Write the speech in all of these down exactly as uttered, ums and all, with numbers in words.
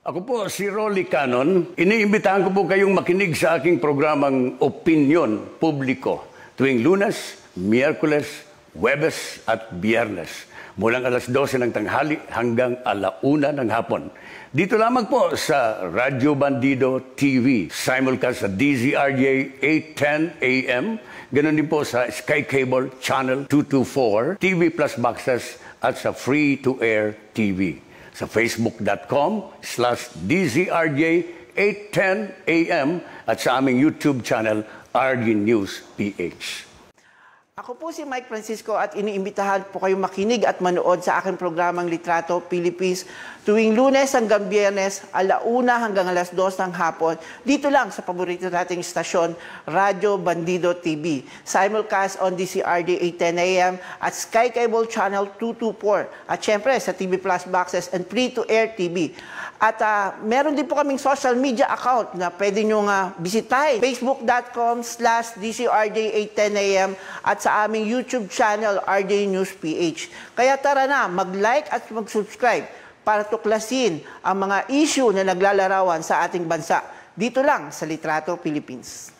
Ako po si Rolly Cannon. Iniimbitahan ko po kayong makinig sa aking programang Opinyon Publiko tuwing Lunes, Miyerkules, Huwebes at Biyernes. Mulang alas dose ng tanghali hanggang alauna ng hapon. Dito lamang po sa Radyo Bandido T V. Simulcast sa D Z R J eight ten A M. Ganon din po sa Sky Cable Channel two twenty-four, T V Plus Boxes at sa Free-to-Air T V. Sa facebook.com slash DZRJ eight ten A M at sa aming YouTube channel R D News P H. Ako po si Mike Francisco at iniimbitahan po kayong makinig at manood sa aking programang Litrato Philippines tuwing Lunes hanggang Biyernes, alauna hanggang alas dos ng hapon, dito lang sa paborito nating istasyon, Radyo Bandido T V. Simulcast on D Z R J eight ten A M at Sky Cable Channel two twenty-four at syempre sa T V Plus Boxes and Free-to-Air T V. At uh, meron din po kaming social media account na pwede nyo uh, bisitahin. Facebook.com slash DZRJ810AM at sa aming YouTube channel, R J News P H. Kaya tara na, mag-like at mag-subscribe para tuklasin ang mga issue na naglalarawan sa ating bansa. Dito lang sa Litrato Philippines.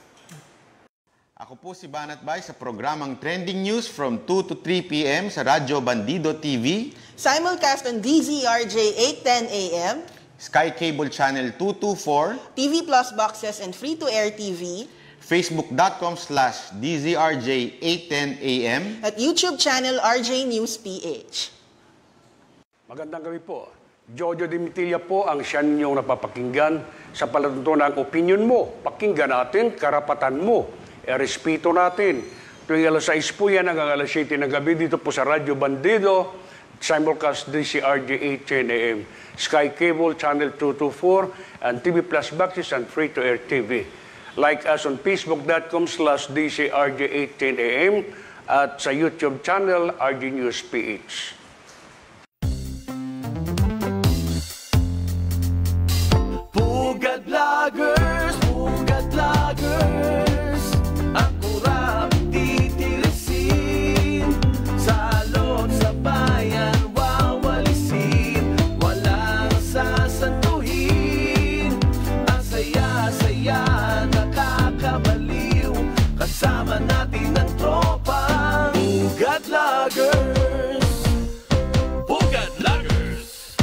Ako po si Banat Bay sa programang Trending News from two to three P M sa Radyo Bandido T V. Simulcast on D Z R J eight ten A M. Sky Cable Channel two twenty-four, T V Plus Boxes and Free-to-Air T V, Facebook.com slash DZRJ eight ten A M, at YouTube channel R J News P H. Magandang gabi po. Jojo Dimitilla po ang siya ninyong napapakinggan sa palatuntunan ng opinion mo. Pakinggan natin, karapatan mo. E-respeto natin. Tuwing alas sais po yan hanggang alas siyete ng gabi dito po sa Radyo Bandido, simulcast D Z R J eight ten A M. Sky Cable Channel two twenty-four and T V Plus Boxes and Free-to-Air T V. Like us on Facebook.com slash DZRJ eight ten A M at sa YouTube channel R D News P H. Pugad Vloggers, Pugad Vloggers, ang kurap titirisin, salot sa bayan. Kasama natin ang tropa, Pugad Vloggers, Pugad Vloggers.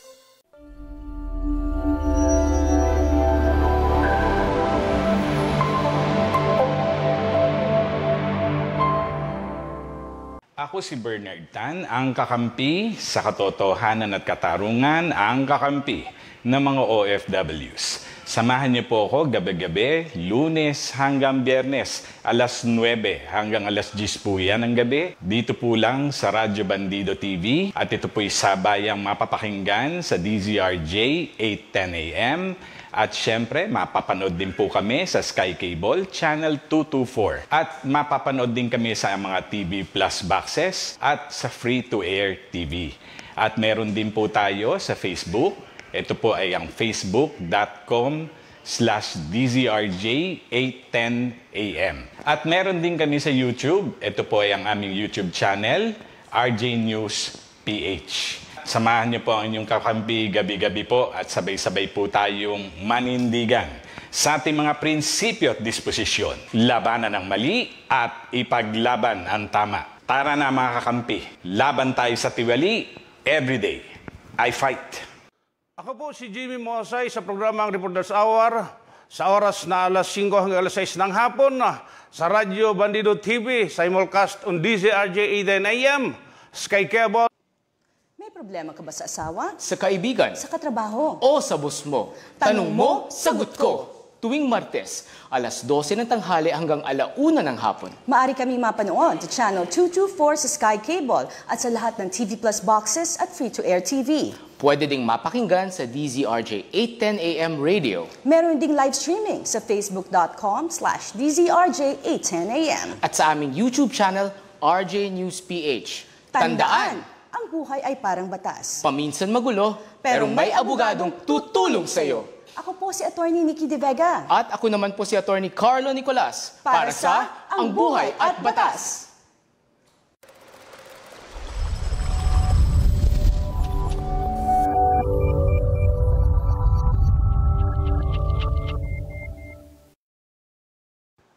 Ako si Bernard Tan, ang kakampi sa katotohanan at katarungan, ang kakampi ng mga O F Ws. Samahan niyo po ako gabi-gabi, Lunes hanggang Biyernes, alas nuwebe hanggang alas diyes po yan ng gabi. Dito po lang sa Radyo Bandido T V at ito po'y sabayang mapapakinggan sa D Z R J eight ten A M. At syempre, mapapanood din po kami sa Sky Cable Channel two twenty-four. At mapapanood din kami sa mga T V Plus Boxes at sa Free-to-Air T V. At meron din po tayo sa Facebook. Ito po ay ang facebook.com slash DZRJ eight ten A M. At meron din kami sa YouTube. Ito po ay ang aming YouTube channel, R J News P H. Samahan niyo po ang inyong kakampi gabi-gabi po at sabay-sabay po tayong manindigan sa ating mga prinsipyo at disposisyon. Labanan ang mali at ipaglaban ang tama. Tara na mga kakampi, laban tayo sa tiwali. Everyday, I fight. Ako po si Jimmy Mosay sa programang Reporters Hour sa oras na alas singko hanggang alas sais ng hapon sa Radyo Bandido T V, simulcast on D Z R J eight ten A M, Sky Cable. May problema ka ba sa asawa? Sa kaibigan? Sa katrabaho? O sa boss mo? Tanong mo, sagot ko. Tuwing Martes, alas dose ng tanghali hanggang alauna ng hapon. Maaari kami mapanood sa Channel two twenty-four sa Sky Cable at sa lahat ng T V Plus Boxes at Free-to-Air T V. Pwede ding mapakinggan sa D Z R J eight ten A M radio. Meron ding live streaming sa facebook.com slash DZRJ eight ten A M. At sa aming YouTube channel, R J News P H. Tandaan, ang buhay ay parang batas. Paminsan magulo, pero may abogadong tutulong sa iyo. Ako po si Attorney Nikki De Vega. At ako naman po si Attorney Carlo Nicolas. Para, para sa Ang Buhay at Batas.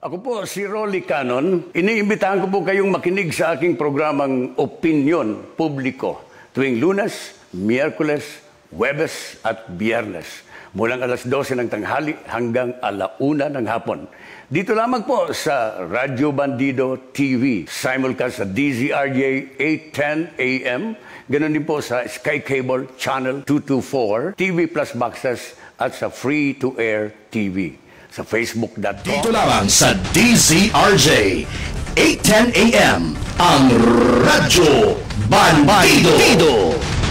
Ako po si Rolly Canon. Iniimbitahan ko po kayong makinig sa aking programang Opinyon Publiko tuwing Lunes, Miyerkules, Huwebes at Biyernes. Mulang alas dose ng tanghali hanggang alauna ng hapon. Dito lamang po sa Radyo Bandido T V. Simulcast sa D Z R J eight ten A M. Ganon din po sa Sky Cable Channel two twenty-four, T V Plus Boxes at sa Free-to-Air T V. Sa facebook dot com. Dito lamang sa D Z R J eight ten A M, ang Radyo Bandido.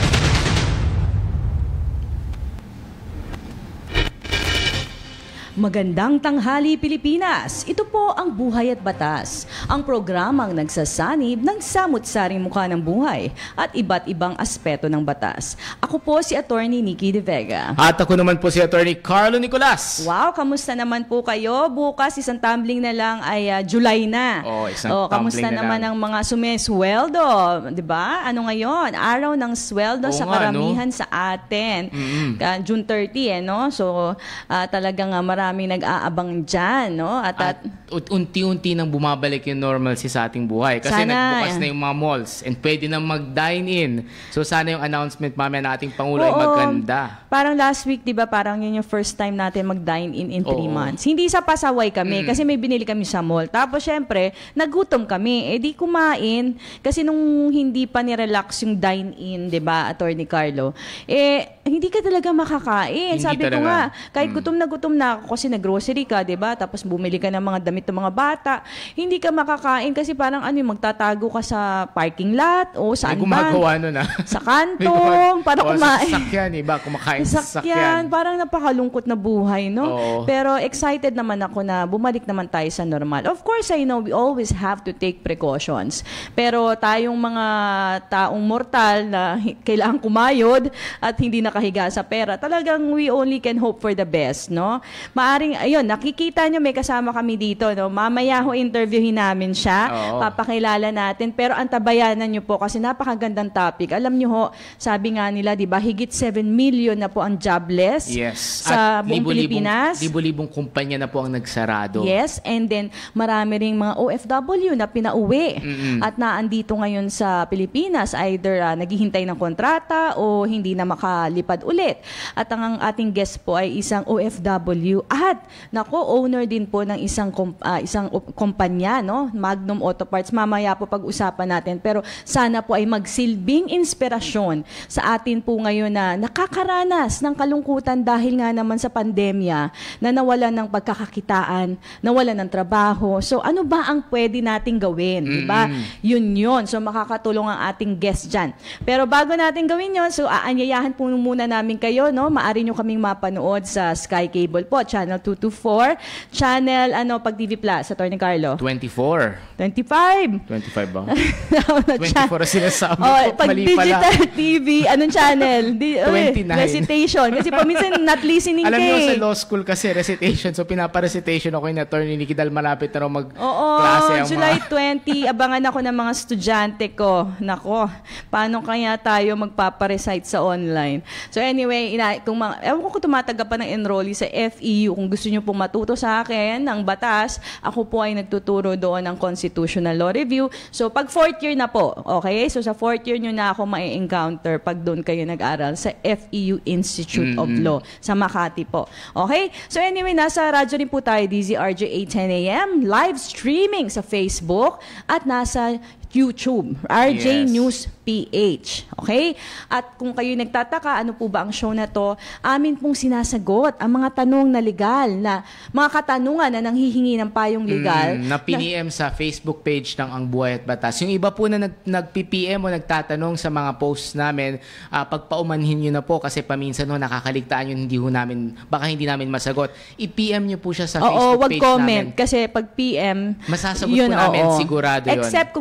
Magandang tanghali Pilipinas! Ito po ang Buhay at Batas, ang programang nagsasanib ng samut-saring mukha ng buhay at iba't ibang aspeto ng batas. Ako po si Attorney Nikki De Vega. At ako naman po si Attorney Carlo Nicolas. Wow, kamusta naman po kayo? Bukas isang tumbling na lang ay uh, July na. Oh, isang oh, tumbling kamusta na naman lang. ang mga sumesweldo? Di ba? Ano ngayon? Araw ng sweldo Oo sa nga, karamihan no? sa atin. Mm-hmm. Uh, June thirty, eh, no? So, uh, talagang uh, maraming nag-aabang dyan, no? At, at, At unti-unti nang bumabalik yung normalcy sa ating buhay. Kasi Sana. nagbukas na yung mga malls and pwede na mag-dine-in. So sana yung announcement mamaya na ating Pangulo ay Oo. maganda. Parang last week, di ba, parang yun yung first time natin mag-dine-in in three Oo. months. Hindi sa pasaway kami, Mm. kasi may binili kami sa mall. Tapos, syempre, nagutom kami. Eh, di kumain. Kasi nung hindi pa ni-relax yung dine-in, di ba, Attorney Carlo, eh, hindi ka talaga makakain. Hindi Sabi ko talaga. nga, kahit Mm. gutom na gutom na ako kasi nag-grocery ka, di ba? Tapos bumili ka ng mga damit ng mga bata. Hindi ka makakain kasi parang ano, magtatago ka sa parking lot o May saan gumagawa nun ah. sa May kantong, para gumagawa- kumain. Sa sasakyan, iba, kumakain sa Sasakyan, sasakyan. parang napakalungkot na buhay, no? Oo. Pero excited naman ako na bumalik naman tayo sa normal. Of course, I know we always have to take precautions. Pero tayong mga taong mortal na hi- kailangan kumayod at hindi nakahiga sa pera, talagang we only can hope for the best, no? Maaring, ayun, nakikita nyo, may kasama kami dito, no? Mamaya ho, interviewin namin siya. Oo. Papakilala natin. Pero antabayanan nyo po kasi napakagandang topic. Alam nyo ho, sabi nga nila, di ba, higit seven million na po ang jobless Yes. sa At buong libo-libong- Pilipinas. Libo-libong kumpanya na po ang nagsarado. Yes, and then marami ring mga O F W na pinauwi Mm-mm. at naandito ngayon sa Pilipinas, either uh, naghihintay ng kontrata o hindi na makalipad ulit. At ang, ang ating guest po ay isang O F W at nako, owner din po ng isang kom- uh, isang op- kumpanya, no? Magnum Autoparts. Mamaya po pag-usapan natin, pero sana po ay magsilbing inspirasyon sa atin po ngayon na nakakaranas ng kalungkutan dahil nga naman sa pandemya, na nawalan ng pagkakakitaan, nawalan ng trabaho. So ano ba ang pwede nating gawin, di ba? Yun yun. So makakatulong ang ating guest dyan. Pero bago natin gawin yun, so aanyayahan po muna namin kayo, no? Maari nyo kaming mapanood sa Sky Cable po, Channel two twenty-four, Channel, ano, pag T V Plus, Attorney Carlo? twenty-four. twenty-five. twenty-five ba? Ano, twenty-four ang sinasabi oh, ko. pag Mali pala. digital T V, anong channel? Di, uy, twenty-nine. recitation. Kasi paminsan not listening Alam ka niyo, eh. sa law school kasi, recitation. So, pinapa-recitation ako yung attorney Nikki dahil malapit na raw Oo, mag-klase ang July mga... twenty, abangan ako ng mga estudyante ko. Nako, paano kaya tayo magpaparecite sa online? So anyway, ina, kung mga, ewan ko kung tumataga pa ng enrollee sa F E U, kung gusto nyo pong matuto sa akin ng batas, ako po ay nagtuturo doon ng Constitutional Law Review. So pag fourth year na po, okay? So sa fourth year nyo na ako ma-encounter pag doon kayo nag-aral sa F E U Institute of Law sa Makati po. Okay? So anyway, nasa radyo rin po tayo, D Z R J eight ten A M, live streaming sa Facebook at nasa YouTube, R J Yes. News P H. Okay? At kung kayo nagtataka, ano po ba ang show na to? Amin pong sinasagot ang mga tanong na legal, na mga katanungan na nanghihingi ng payong legal. Mm, na P M sa Facebook page ng Ang Buhay at Batas. Yung iba po na nag, nag-P M o nagtatanong sa mga posts namin, uh, pagpaumanhin nyo na po kasi paminsan ho nakakaligtaan yun, hindi ho namin, baka hindi namin masagot. I-P M nyo po siya sa Oo, Facebook wag page comment. namin. Kasi pag P M, Masasagot yun, po namin, oo. sigurado yun. Except kung live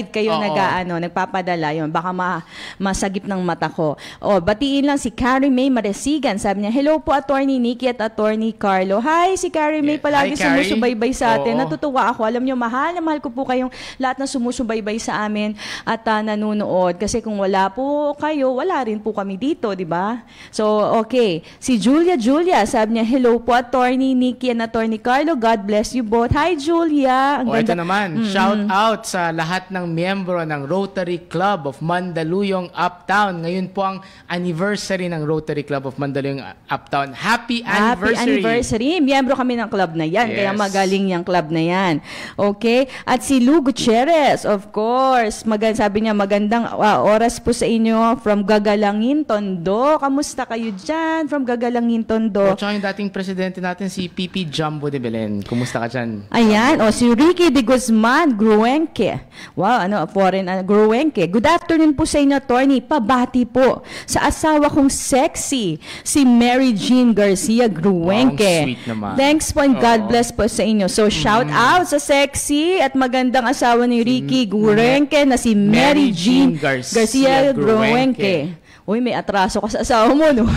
live kayo Oo. nag ano, nagpapadala yun. Baka ma masagip ng mata ko. O, batiin lang si Carrie May Maresigan. Sabi niya, hello po, Attorney Nikki at Attorney Carlo. Hi, si Carrie May palagi Hi, Carrie. sumusubaybay sa atin. Oo. Natutuwa ako. Alam niyo, mahal na mahal ko po kayong lahat na sumusubaybay sa amin at uh, nanonood. Kasi kung wala po kayo, wala rin po kami dito, di ba? So, okay. Si Julia Julia, sabi niya, hello po, Attorney Nikki and Attorney Carlo. God bless you both. Hi, Julia. Ang O, ito ganda- naman, Mm-mm. shout out sa lahat ng miyembro ng Rotary Club of Mandaluyong Uptown. Ngayon po ang anniversary ng Rotary Club of Mandaluyong Uptown. Happy anniversary! Happy anniversary. Miyembro kami ng club na yan. Yes. Kaya magaling yung club na yan. Okay? At si Lou Gutierrez, of course. Magan sabi niya, magandang uh, oras po sa inyo from Gagalangin, Tondo. Kamusta kayo dyan? From Gagalangin, Tondo. O, tsaka yung dating presidente natin, si P P Jumbo de Belen. Kumusta ka dyan? Ayan, o si Ricky de Guzman Gruenke. Wow, ano, foreign uh, Gruenke. Good afternoon po sa inyo, Attorney. Pabati po sa asawa kong sexy, si Mary Jean Garcia Gruenke. Wow, sweet naman. Thanks po and God Oo. bless po sa inyo. So, shout out sa sexy at magandang asawa ni Ricky Gruenke na si Mary Jean Garcia Gruenke. Uy, may atraso ka sa asawa mo, no?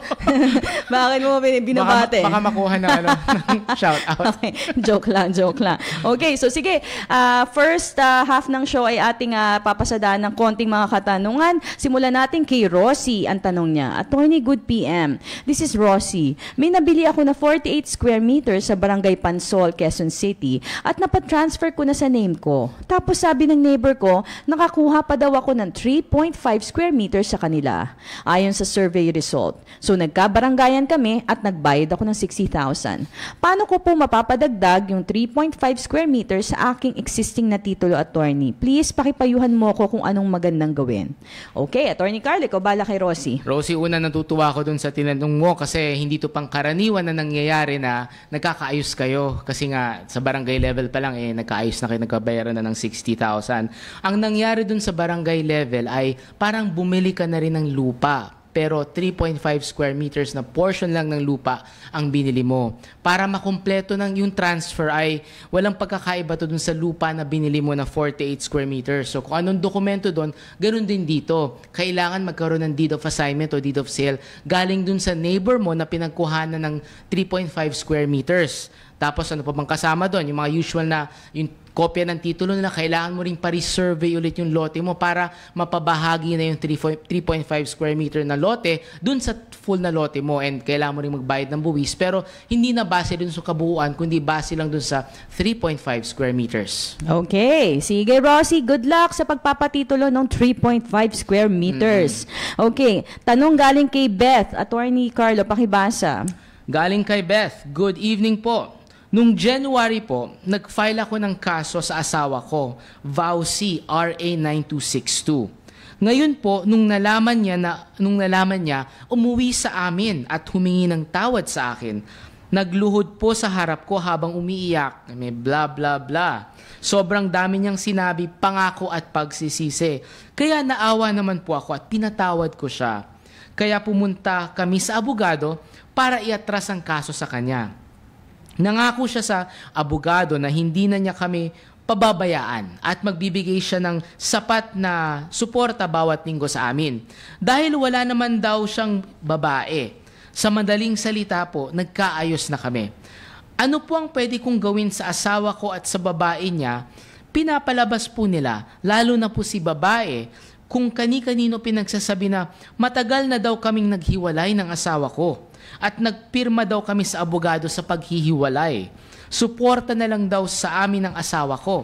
Bakit mo bin- binabate? Baka, baka makuha na ano, ng shout out. Okay. Joke lang, joke lang. Okay, so sige. Uh, first uh, half ng show ay ating uh, papasadaan ng konting mga katanungan. Simulan natin kay Rosie. Ang tanong niya, Attorney, good P M. This is Rosie. May nabili ako na forty-eight square meters sa Barangay Pansol, Quezon City at napatransfer ko na sa name ko. Tapos sabi ng neighbor ko, nakakuha pa daw ako ng three point five square meters sa kanila. Ayon sa survey result. So nagkabaranggayan kami at nagbayad ako ng sixty thousand. Paano ko po mapapadagdag yung three point five square meters sa aking existing na titulo, Attorney? Please, pakipayuhan mo ko kung anong magandang gawin. Okay, Attorney Carlo, ikaw bala kay Rosie. Rosie, una natutuwa ako dun sa tinanong mo kasi hindi to pang karaniwan na nangyayari na nagkakaayos kayo. Kasi nga, sa barangay level pa lang, eh, nagkaayos na kayo, nagkabayaran na ng sixty thousand. Ang nangyari dun sa barangay level ay parang bumili ka na rin ng lupa. Pero three point five square meters na portion lang ng lupa ang binili mo. Para makumpleto ng yung transfer ay walang pagkakaiba to dun sa lupa na binili mo na forty-eight square meters. So kung anong dokumento doon, ganun din dito. Kailangan magkaroon ng deed of assignment o deed of sale galing dun sa neighbor mo na pinagkuhanan ng three point five square meters. Tapos ano pa bang kasama doon? Yung mga usual na yung kopya ng titulo nila, kailangan mo rin pa-resurvey ulit yung lote mo para mapabahagi na yung three point five square meter na lote dun sa full na lote mo, and kailangan mo rin magbayad ng buwis. Pero hindi na base dun sa kabuuan, kundi base lang dun sa three point five square meters. Okay. Sige, Rosie, good luck sa pagpapatitulo ng three point five square meters. Mm-hmm. Okay. Tanong galing kay Beth. Attorney Carlo, pakibasa. Galing kay Beth. Good evening po. Nung January po, nag-file ako ng kaso sa asawa ko, V A W C R A nine two six two. Ngayon po, nung nalaman niya na nung nalaman niya, umuwi sa amin at humingi ng tawad sa akin. Nagluhod po sa harap ko habang umiiyak. May bla bla bla. Sobrang dami niyang sinabi, pangako at pagsisisi. Kaya naawa naman po ako at pinatawad ko siya. Kaya pumunta kami sa abogado para iatras ang kaso sa kanya. Nangako siya sa abogado na hindi na niya kami pababayaan at magbibigay siya ng sapat na suporta bawat linggo sa amin. Dahil wala naman daw siyang babae. Sa madaling salita po, nagkaayos na kami. Ano po ang pwede kong gawin sa asawa ko at sa babae niya? Pinapalabas po nila, lalo na po si babae, kung kani-kanino pinagsasabi na matagal na daw kaming naghiwalay ng asawa ko. At nagpirma daw kami sa abogado sa paghihiwalay. Suporta na lang daw sa amin ng asawa ko.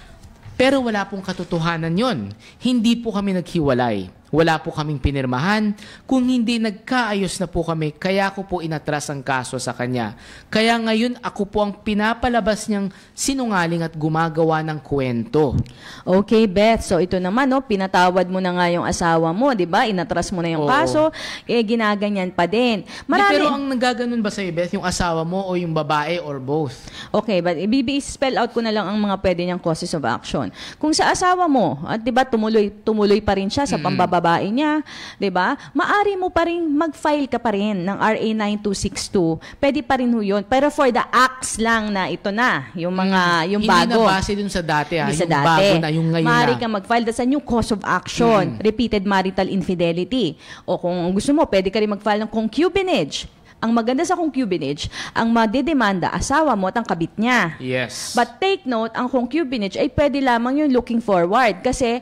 Pero wala pong katotohanan yon. Hindi po kami naghiwalay. Wala po kaming pinirmahan. Kung hindi, nagkaayos na po kami, kaya ko po inatras ang kaso sa kanya. Kaya ngayon, ako po ang pinapalabas niyang sinungaling at gumagawa ng kwento. Okay, Beth. So ito naman, no, pinatawad mo na nga yung asawa mo, di ba? Inatras mo na yung Oo. kaso, eh ginaganyan pa din. Marami... Di, pero ang nagaganon ba sa'yo, Beth, yung asawa mo o yung babae or both? Okay, but i-spell out ko na lang ang mga pwede niyang causes of action. Kung sa asawa mo, at di ba tumuloy, tumuloy pa rin siya sa pambaba pambababae niya, 'di ba? Maari mo pa rin mag-file ka pa rin ng R A nine two six two. Pwede pa rin ho 'yun. Pero for the acts lang na ito na, yung mga yung bago. Hindi na base dun sa dati, ha? Hindi sa Yung dati. bago na, yung ngayon Maari na. kang mag-file. That's a new cause of action. Repeated marital infidelity. O kung gusto mo, pwede ka rin mag-file ng concubinage. Ang maganda sa concubinage, ang madidemanda, asawa mo at ang kabit niya. Yes. But take note, ang concubinage ay pwede lamang yung looking forward. Kasi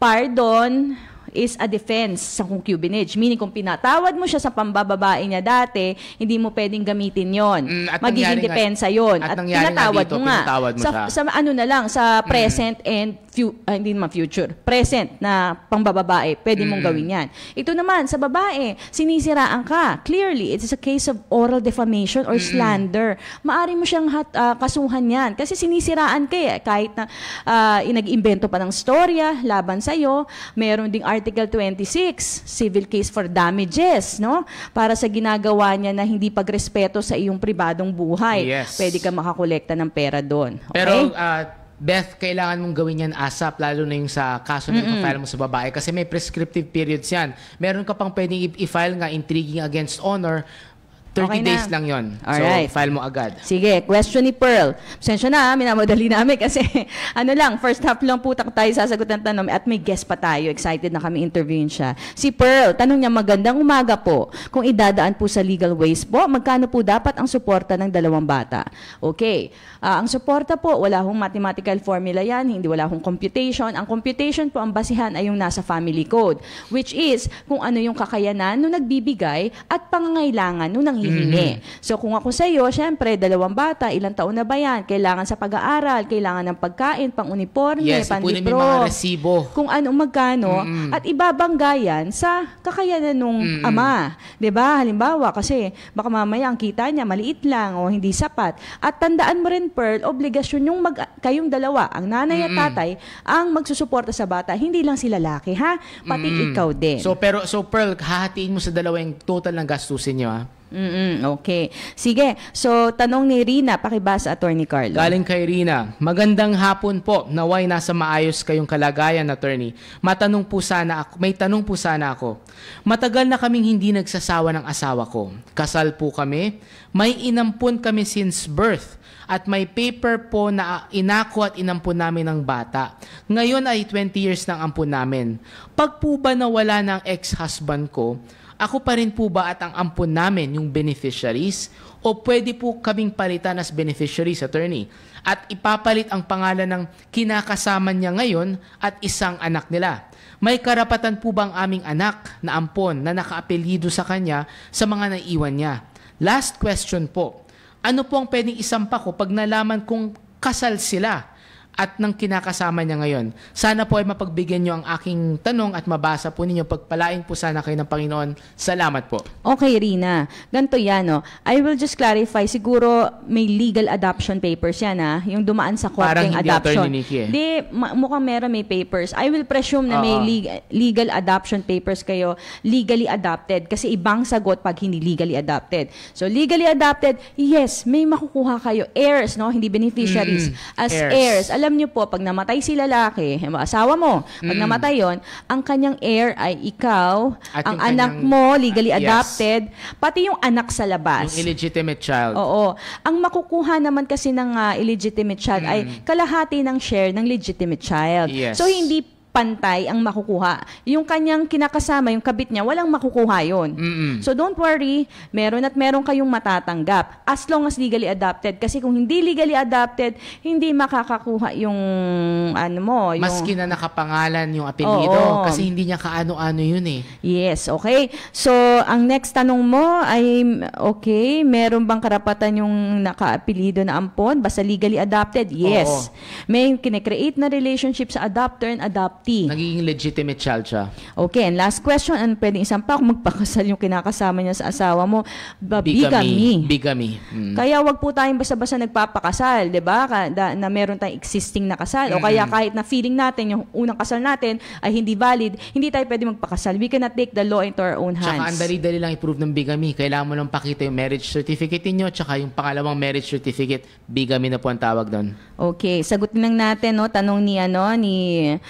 pardon is a defense sa concubinage. Meaning, kung pinatawad mo siya sa pambababae niya dati, hindi mo pwedeng gamitin yon. Mm, at magiging nangyari nga- depensa yon. at At, nangyari nga pinatawad dito, mo nga. pinatawad mo sa, siya. sa ano na lang, sa present and fu- ah, hindi naman future. Present na pambababae, pwede mong gawin yan. Ito naman, sa babae, sinisiraan ka. Clearly, it is a case of oral defamation or slander. Maari mo siyang hat, ah, kasuhan yan. Kasi sinisiraan ka eh. Kahit na uh, inag-imbento pa ng storya laban sa'yo, meron ding Article twenty-six, civil case for damages, no? Para sa ginagawa niya na hindi pagrespeto sa iyong pribadong buhay. Yes. Pwede ka makakolekta ng pera doon. Okay? Pero, uh, Beth, kailangan mong gawin yan ASAP, lalo na yung sa kaso na ipafile mo sa babae kasi may prescriptive periods yan. Meron ka pang pwedeng i- i-file nga intriguing against honor, thirty Okay na. days lang yon. Alright. So, file mo agad. Sige, question ni Pearl. Pasensya na, minamadali namin kasi ano lang, first half lang po tak- tayo sasagot ng tanong at may guest pa tayo. Excited na kami interviewin siya. Si Pearl, tanong niya, magandang umaga po. Kung idadaan po sa legal ways po, magkano po dapat ang suporta ng dalawang bata? Okay. Ah, ang suporta po, wala hong mathematical formula yan, hindi wala hong computation. Ang computation po, ang basihan ay yung nasa family code, which is kung ano yung kakayanan nung nagbibigay at pangangailangan nung nang hihingi. So kung ako sa iyo, syempre, dalawang bata, ilang taon na ba yan? Kailangan sa pag-aaral, kailangan ng pagkain, pang-uniforme, Yes, ipunin mo pang-libro. yung mga resibo. Kung ano magkano, at ibabangga yan sa kakayanan nung ama. 'Di ba? Halimbawa, kasi baka mamaya ang kita niya maliit lang o hindi sapat. At tandaan mo rin, Pearl, obligasyon yung mag, kayong dalawa, ang nanay at tatay, ang magsusuporta sa bata. Hindi lang si lalaki, ha? Pati ikaw din. So, pero, so Pearl, hahatiin mo sa dalawa yung total ng gastusin nyo, ha? Mm-mm, okay. Sige. So, tanong ni Rina, pakibasa, Attorney Carlo. Galing kay Rina. Magandang hapon po. Naway nasa maayos kayong kalagayan, attorney. Matanong po sana ako, may tanong po sana ako. Matagal na kaming hindi nagsasawa ng asawa ko. Kasal po kami. May inampun kami since birth. At may paper po na inako at inampun namin ng bata. Ngayon ay twenty years ng ampun namin. Pag po ba nawala ng ex-husband ko, ako pa rin po ba at ang ampun namin yung beneficiaries? O pwede po kaming palitan as beneficiaries, attorney? At ipapalit ang pangalan ng kinakasama niya ngayon at isang anak nila. May karapatan po bang aming anak na ampon na nakaapelido sa kanya sa mga naiwan niya? Last question po. Ano po ang pwedeng isampa ko pag nalaman kong kasal sila at ng kinakasama niya ngayon? Sana po ay mapagbigyan niyo ang aking tanong at mabasa po ninyo. Pagpalain po sana kayo ng Panginoon. Salamat po. Okay, Rina. Ganito yan, no? I will just clarify. Siguro may legal adoption papers yan, ha? Yung dumaan sa Parang korteng hindi adoption. Attorney Nikki, eh. Di, ma- mukhang meron may papers. I will presume na may Oo. leg- legal adoption papers kayo, legally adopted. Kasi ibang sagot pag hindi legally adopted. So, legally adopted, yes, may makukuha kayo. Heirs, no? Hindi beneficiaries. Mm, As heirs. heirs. Alam niyo po, pag namatay si lalaki, asawa mo, pag namatay yon, ang kanyang heir ay ikaw, At ang yung anak kanyang- mo, legally Yes. adopted, pati yung anak sa labas. Yung illegitimate child. Oo. Ang makukuha naman kasi ng ah, illegitimate child ay kalahati ng share ng legitimate child. Yes. So, hindi pantay ang makukuha. Yung kanyang kinakasama, yung kabit niya, walang makukuha yun. Mm-mm. So, don't worry. Meron at meron kayong matatanggap. As long as legally adopted. Kasi kung hindi legally adopted, hindi makakakuha yung, ano mo, yung... Maski na nakapangalan yung apelyido. Oo. Kasi hindi niya kaano-ano yun eh. Yes, okay. So, ang next tanong mo ay, okay, meron bang karapatan yung naka-apelido na ampon? Basta legally adopted? Yes. May kinecreate na relationship sa adopter and adoptee. Nagiging legitimate child siya. Okay, and last question, ano pwedeng isang pa kung magpakasal yung kinakasama niya sa asawa mo? Ba- Bigamy. Bigamy. Mm. Kaya wag po tayong basta-basta nagpapakasal, 'di ba? Ka- da- Na meron tayong existing na kasal o kaya kahit na feeling natin yung unang kasal natin ay hindi valid, hindi tayo pwede magpakasal. We cannot take the law into our own hands. Tsaka ang dali-dali lang i-prove ng bigamy. Kailangan mo lang pakita yung marriage certificate niyo tsaka yung pangalawang marriage certificate. Bigamy na po ang tawag doon. Okay, sagutin lang natin no tanong ni ano ni Julie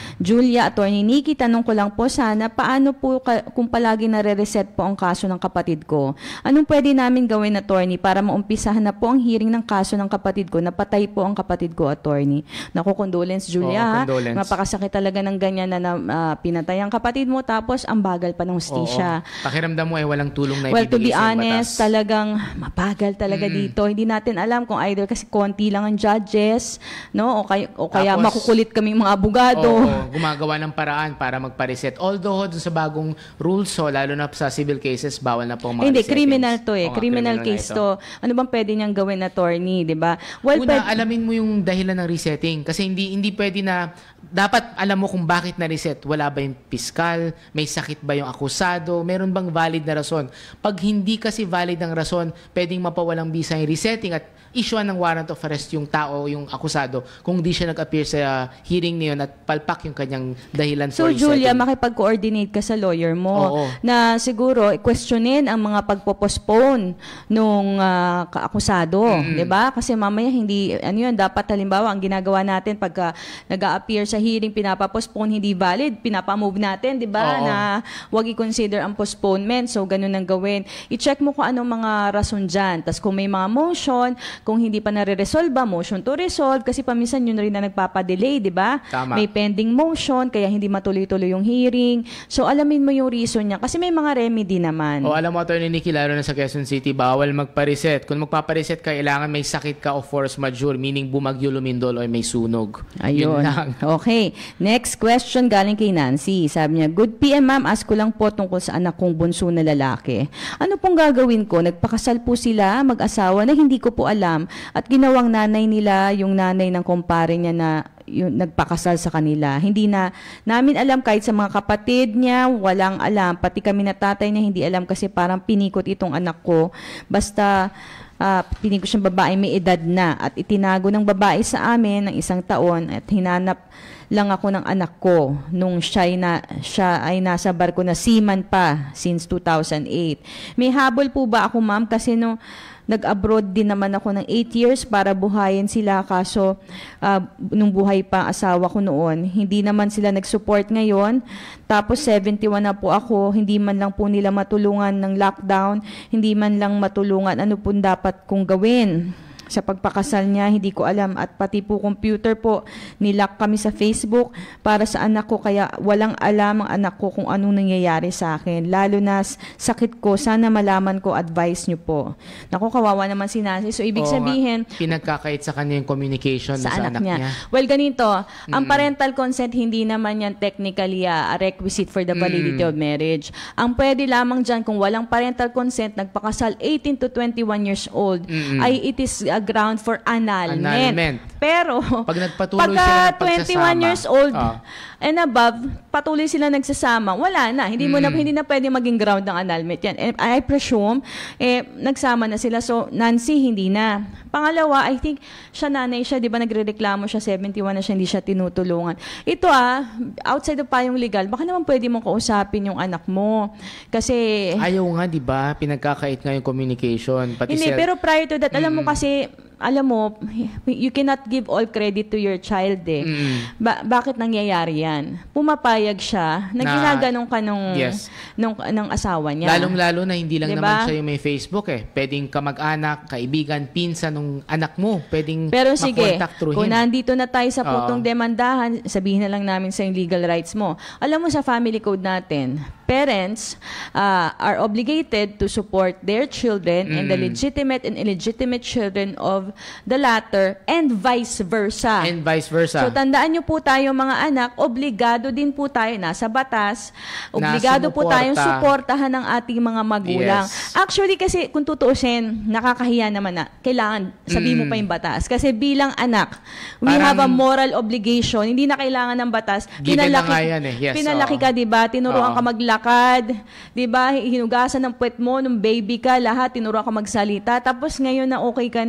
Julia, Attorney Nikki, tanong ko lang po sana, paano po ka, kung palagi nare-reset po ang kaso ng kapatid ko? Anong pwede namin gawin, Attorney, para maumpisahan na po ang hearing ng kaso ng kapatid ko? Napatay po ang kapatid ko, Attorney. Naku, condolence, Julia. Oo, ha? condolence. Napakasakit talaga ng ganyan na, na uh, pinatay ang kapatid mo, tapos ang bagal pa ng hustisya. Oo. Pakiramdam mo ay walang tulong na Well, to be ibibigay sa honest, batas. talagang mabagal talaga Mm. dito. Hindi natin alam kung either kasi konti lang ang judges, no? O kaya, o kaya Tapos, makukulit kaming mga abogado. Oo, gumagawa ng paraan para magpa-reset. Although, dun sa bagong rules, so, lalo na sa civil cases, bawal na po ang mga Hindi, resettings. criminal to eh. Oo nga, criminal na case ito. to. Ano bang pwede niyang gawin, attorney, di ba? Well, Una, pwede- alamin mo yung dahilan ng resetting. Kasi hindi hindi pwede na, dapat alam mo kung bakit na-reset. Wala ba yung piskal? May sakit ba yung akusado? Meron bang valid na rason? Pag hindi kasi valid ang rason, pwedeng mapawalang bisa yung resetting at issuean ng warrant of arrest yung tao, yung akusado, kung di siya nag-appear sa hearing na yun at palpak yung kanyang dahilan So, for resetting. Julia, makipag-coordinate ka sa lawyer mo Oo. na siguro questionin ang mga pagpo-postpone nung ah, kaakusado, Mm. 'di ba? Kasi mamaya hindi ano 'yun, dapat halimbawa ang ginagawa natin pagka nag-a-appear sa hearing pinapa-postpone hindi valid, pinapa-move natin, 'di ba? Oo. Na wag i-consider ang postponement. So ganun ang gawin. I-check mo kung anong mga rason diyan. Tas kung may mga motion, kung hindi pa nare-resolve, motion to resolve kasi paminsan yun rin na nagpapa-delay, 'di ba? Tama. May pending motion kaya hindi matuloy-tuloy yung hearing. So alamin mo yung reason niya kasi may mga remedy naman. O alam mo, Atty. Nikki, lalo na sa Quezon City, bawal magpa-reset. Kung magpapa-reset, kailangan may sakit ka o force majeure, meaning bumagyo, lumindol, o may sunog. Ayun. Yun lang. Okay. Next question galing kay Nancy. Sabi niya, good P M ma'am, ask ko lang po tungkol sa anak kong bunso na lalaki. Ano pong gagawin ko? Nagpakasal po sila, mag-asawa na hindi ko po alam at ginawang nanay nila yung nanay ng kumpare niya na yung nagpakasal sa kanila. Hindi na namin alam kahit sa mga kapatid niya, walang alam. Pati kami na tatay niya hindi alam kasi parang pinikot itong anak ko. Basta uh, pinikot siyang babae may edad na at itinago ng babae sa amin ng isang taon at hinanap lang ako ng anak ko nung siya ay, na, siya ay nasa barko na seaman pa since two thousand eight. May habol po ba ako, ma'am? Kasi no, nag-abroad din naman ako ng eight years para buhayin sila kaso uh, nung buhay pa asawa ko noon, hindi naman sila nag-support ngayon. Tapos seventy-one na po ako, hindi man lang po nila matulungan ng lockdown, hindi man lang matulungan ano po dapat kong gawin. Sa pagpakasal niya, hindi ko alam at pati po computer po, nilock kami sa Facebook para sa anak ko kaya walang alam ang anak ko kung anong nangyayari sa akin. Lalo na sakit ko, sana malaman ko, advice niyo po. Naku, kawawa naman si Nancy. So, ibig Oo nga. sabihin, Pinagkakait sa kanya yung communication sa, sa, anak, niya. Well, ganito, ang parental consent hindi naman yan technically uh, a requisite for the validity of marriage. Ang pwede lamang dyan kung walang parental consent, nagpakasal eighteen to twenty-one years old, Mm-mm. ay it is a ground for annulment. Annulment. Pero, Pag nagpatuloy pagka sila ng twenty-one pagsasama, years old ah. and above, patuloy sila nagsasama, wala na. Hindi mo na Mm. hindi na pwede maging ground ng annulment yan. And I presume, eh, nagsama na sila. So, Nancy, hindi na. Pangalawa, I think, siya nanay siya, di ba nagre-reklamo siya, seventy-one na siya, hindi siya tinutulungan. Ito ah, outside of payong legal, baka naman pwede mong kausapin yung anak mo. Kasi, Ayaw nga, di ba? Pinagkakait nga yung communication. Pati hindi, self- pero prior to that, alam mo kasi, alam mo, you cannot give all credit to your child eh. Mm. Ba- bakit nangyayari yan? Pumapayag siya na, Na- ginaganong ka nung, Yes. nung, ng asawa niya. Lalong-lalo na hindi lang Diba? naman siya yung may Facebook eh. Pwedeng kamag-anak, kaibigan, pinsan nung anak mo. Pwedeng Pero sige, makontak through kung him. nandito na tayo sa putong Oo. demandahan, sabihin na lang namin sa yung legal rights mo. Alam mo sa family code natin, parents uh, are obligated to support their children and the Mm. legitimate and illegitimate children of the latter and vice versa. And vice versa. So tandaan niyo po tayo mga anak, obligado din po tayo, nasa batas, obligado po sumuporta. tayong suportahan ng ating mga magulang. Yes. Actually kasi kung tutuusin, nakakahiya naman na kailangan sabihin mo Mm. pa yung batas. Kasi bilang anak, we Parang- have a moral obligation. Hindi na kailangan ng batas. Given na nga yan eh. Yes, pinalaki oo. ka, di ba? Tinuruan Oo. ka maglakad. Di ba? Hinugasan ng puwet mo nung baby ka, lahat. Tinuruan ka magsalita. Tapos ngayon na okay ka na.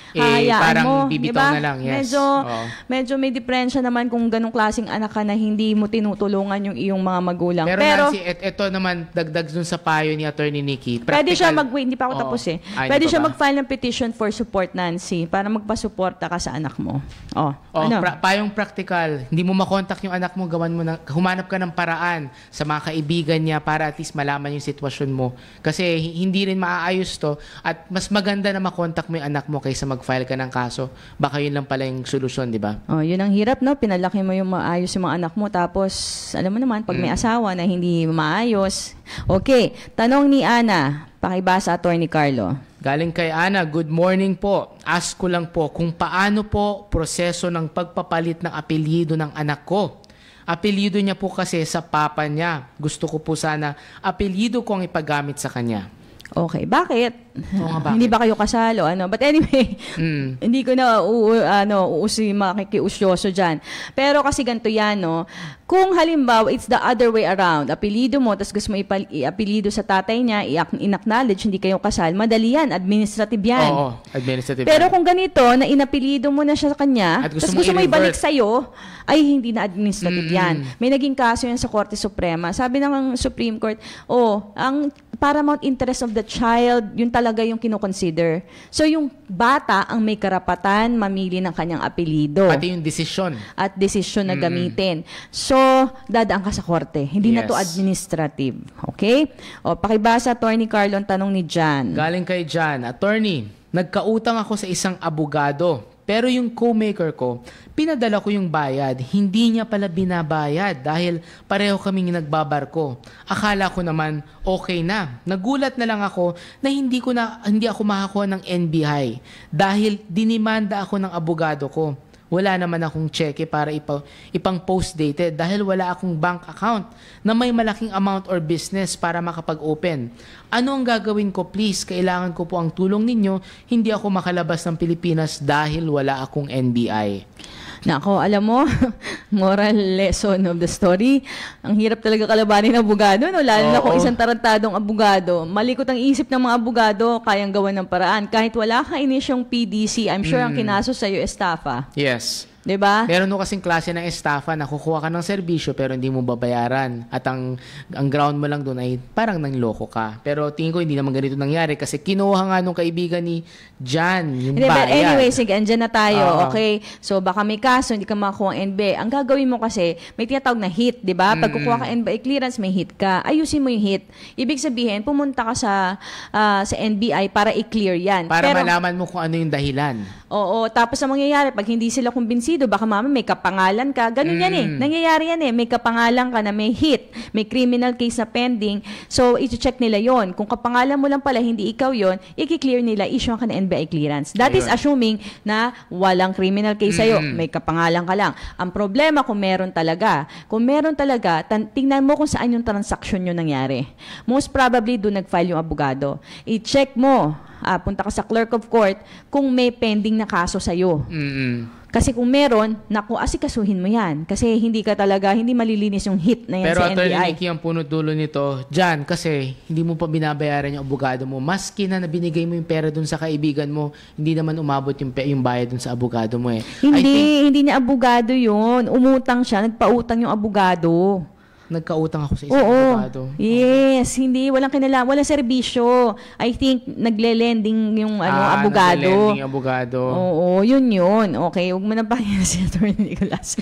eh, Hayaan parang mo, bibitaw diba? na lang. Yes. Medyo, Oo. medyo may diferensya naman kung ganong klaseng anak ka na hindi mo tinutulungan yung iyong mga magulang. Pero, Pero Nancy, et, eto naman, dagdag dun sa payo ni Attorney Nikki. pwede siya mag practical- hindi pa ako Oo. tapos eh. Ay, Pwede hindi siya pa ba? mag-file ng petition for support, Nancy, para magpasuporta ka sa anak mo. Oh, Oh, ano? pra- payong practical. Hindi mo makontak yung anak mo, gawan mo ng, humanap ka ng paraan sa mga kaibigan niya para at least malaman yung sitwasyon mo. Kasi hi- hindi rin maaayos to at mas maganda na makontak mo yung anak mo kaysa mag-file ka ng kaso. Baka yun lang pala yung solusyon, di ba? Oh, yun ang hirap, no? Pinalaki mo yung maayos yung mga anak mo, tapos, alam mo naman, pag may Mm. asawa na hindi maayos. Okay, tanong ni Ana, pakibasa Attorney Carlo. Galing kay Ana, good morning po. Ask ko lang po kung paano po proseso ng pagpapalit ng apelyido ng anak ko. Apelyido niya po kasi sa papa niya. Gusto ko po sana apelyido ko ang ipagamit sa kanya. Okay, bakit? Oo nga, bakit? Hindi ba kayo kasal o ano? But anyway, Mm. hindi ko na u, ano, uuso yung makikiusyoso dyan. Pero kasi ganito yan, no? Kung halimbawa, it's the other way around, apelido mo, tapos gusto mo ipal- i-apelido sa tatay niya, i- in-acknowledge, hindi kayo kasal, madali yan, administrative yan. Oo, administrative. Pero kung ganito, na inapelido mo na siya sa kanya, At gusto tapos mo gusto mo i-revert. ibalik sa'yo, ay hindi na administrative Mm. yan. May naging kaso yan sa Korte Suprema. Sabi ng Supreme Court, oh, ang paramount interest of the child, yun talaga yung kinoconsider. So yung bata ang may karapatan mamili ng kanyang apelido. Pati yung desisyon. At desisyon na gamitin. So, dadaan ka sa korte. Hindi na to Yes. administrative. Okay? O, pakibasa, Attorney Carlo, ang tanong ni Jan. Galing kay Jan, Attorney, nagkautang ako sa isang abogado. Pero yung co-maker ko, pinadala ko yung bayad. Hindi niya pala binabayad dahil pareho kaming nagbabarko. Akala ko naman okay na. Nagulat na lang ako na hindi ko na hindi ako makakuha ng N B I dahil dinimanda ako ng abogado ko. Wala naman akong cheque para ipa, ipang post-dated dahil wala akong bank account na may malaking amount or business para makapag-open. Ano ang gagawin ko, please? Kailangan ko po ang tulong ninyo. Hindi ako makalabas ng Pilipinas dahil wala akong N B I. Nako, alam mo, moral lesson of the story. Ang hirap talaga kalabanin ng abogado, no? Lalo na kung Oo. isang tarantadong abogado. Malikot ang isip ng mga abogado, kayang gawan ng paraan. Kahit wala ka inisyong P D C, I'm sure ang kinaso sa'yo, estafa. Yes. Diba? Meron no kasing klase ng estafa na kukuha ka ng serbisyo pero hindi mo babayaran. At ang, ang ground mo lang doon ay parang nangloko ka. Pero tingin ko hindi naman ganito nangyari kasi kinuha nga nung kaibigan ni Jan yung Hindi, but bayad. anyway, sige, andyan na tayo. Oo. Okay? So, baka may kaso, hindi ka makakuha ng N B I. Ang gagawin mo kasi, may tinatawag na hit, di ba? Pag kukuha ka N B I clearance, may hit ka. Ayusin mo yung hit. Ibig sabihin, pumunta ka sa ah, sa N B I para i-clear yan. Para Pero, malaman mo kung ano yung dahilan. oo, tapos ang mangyayari, pag hindi sila kumbinsido, baka mama may kapangalan ka. Ganun yan eh. Nangyayari yan eh. May kapangalan ka na may hit. May criminal case na pending. So, i-check nila yon. Kung kapangalan mo lang pala, hindi ikaw yon, i-clear nila, issue ka na N B I clearance. That is assuming na walang criminal case sa'yo. May kapangalan ka lang. Ang problema kung meron talaga. Kung meron talaga, tan- tingnan mo kung saan yung transaction yun nangyari. Most probably, doon nag-file yung abogado. I-check mo, ah, punta ka sa clerk of court, kung may pending na kaso sa'yo. Mm-mm. Kasi kung meron, naku, asikasuhin mo yan. Kasi hindi ka talaga, hindi malilinis yung hit na yan Pero sa N B Attorney I. Nikki, ang punot dulo nito, Jan, kasi hindi mo pa binabayaran yung abogado mo. Maski na nabinigay mo yung pera dun sa kaibigan mo, hindi naman umabot yung, pe- yung bayad dun sa abogado mo eh. Hindi, I think, hindi niya abogado yun. Umutang siya, nagpautang yung abogado. nagkautang ako sa isang Oo. abogado. Yes, hindi, walang kinala, walang serbisyo. I think nagle-lending yung ano, Ah, abogado. nagle-lending yung abogado. Oo, yun yun. Okay, huwag mo na pakinggan si Atty. Nicolas.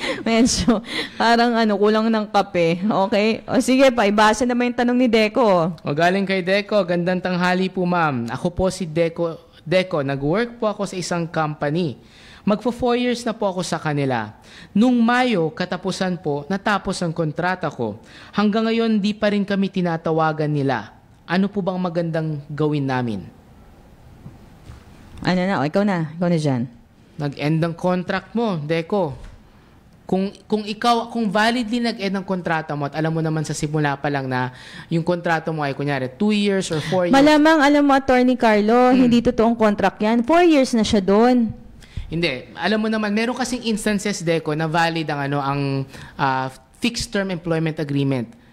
Medyo, parang ano, kulang ng kape. Okay? O sige, pa, ibasa naman yung tanong ni Deco. O galing kay Deco, gandang tanghali po ma'am. Ako po si Deco. Deco, nag-work po ako sa isang company. Magpo four years na po ako sa kanila. Nung Mayo, katapusan po, natapos ang kontrata ko. Hanggang ngayon, di pa rin kami tinatawagan nila. Ano po bang magandang gawin namin? Ano na? O, ikaw na. Ikaw na dyan. Nag-end ang contract mo, Deco. Kung kung ikaw, kung validly nag-end ang kontrata mo at alam mo naman sa simula pa lang na yung kontrato mo ay kunyari two years or four years. Malamang, alam mo, Attorney Carlo, hindi totoong contract yan. Four years na siya doon. Hindi. Alam mo naman, meron kasing instances, Deco, na valid ang, ano, ang ah, fixed term employment agreement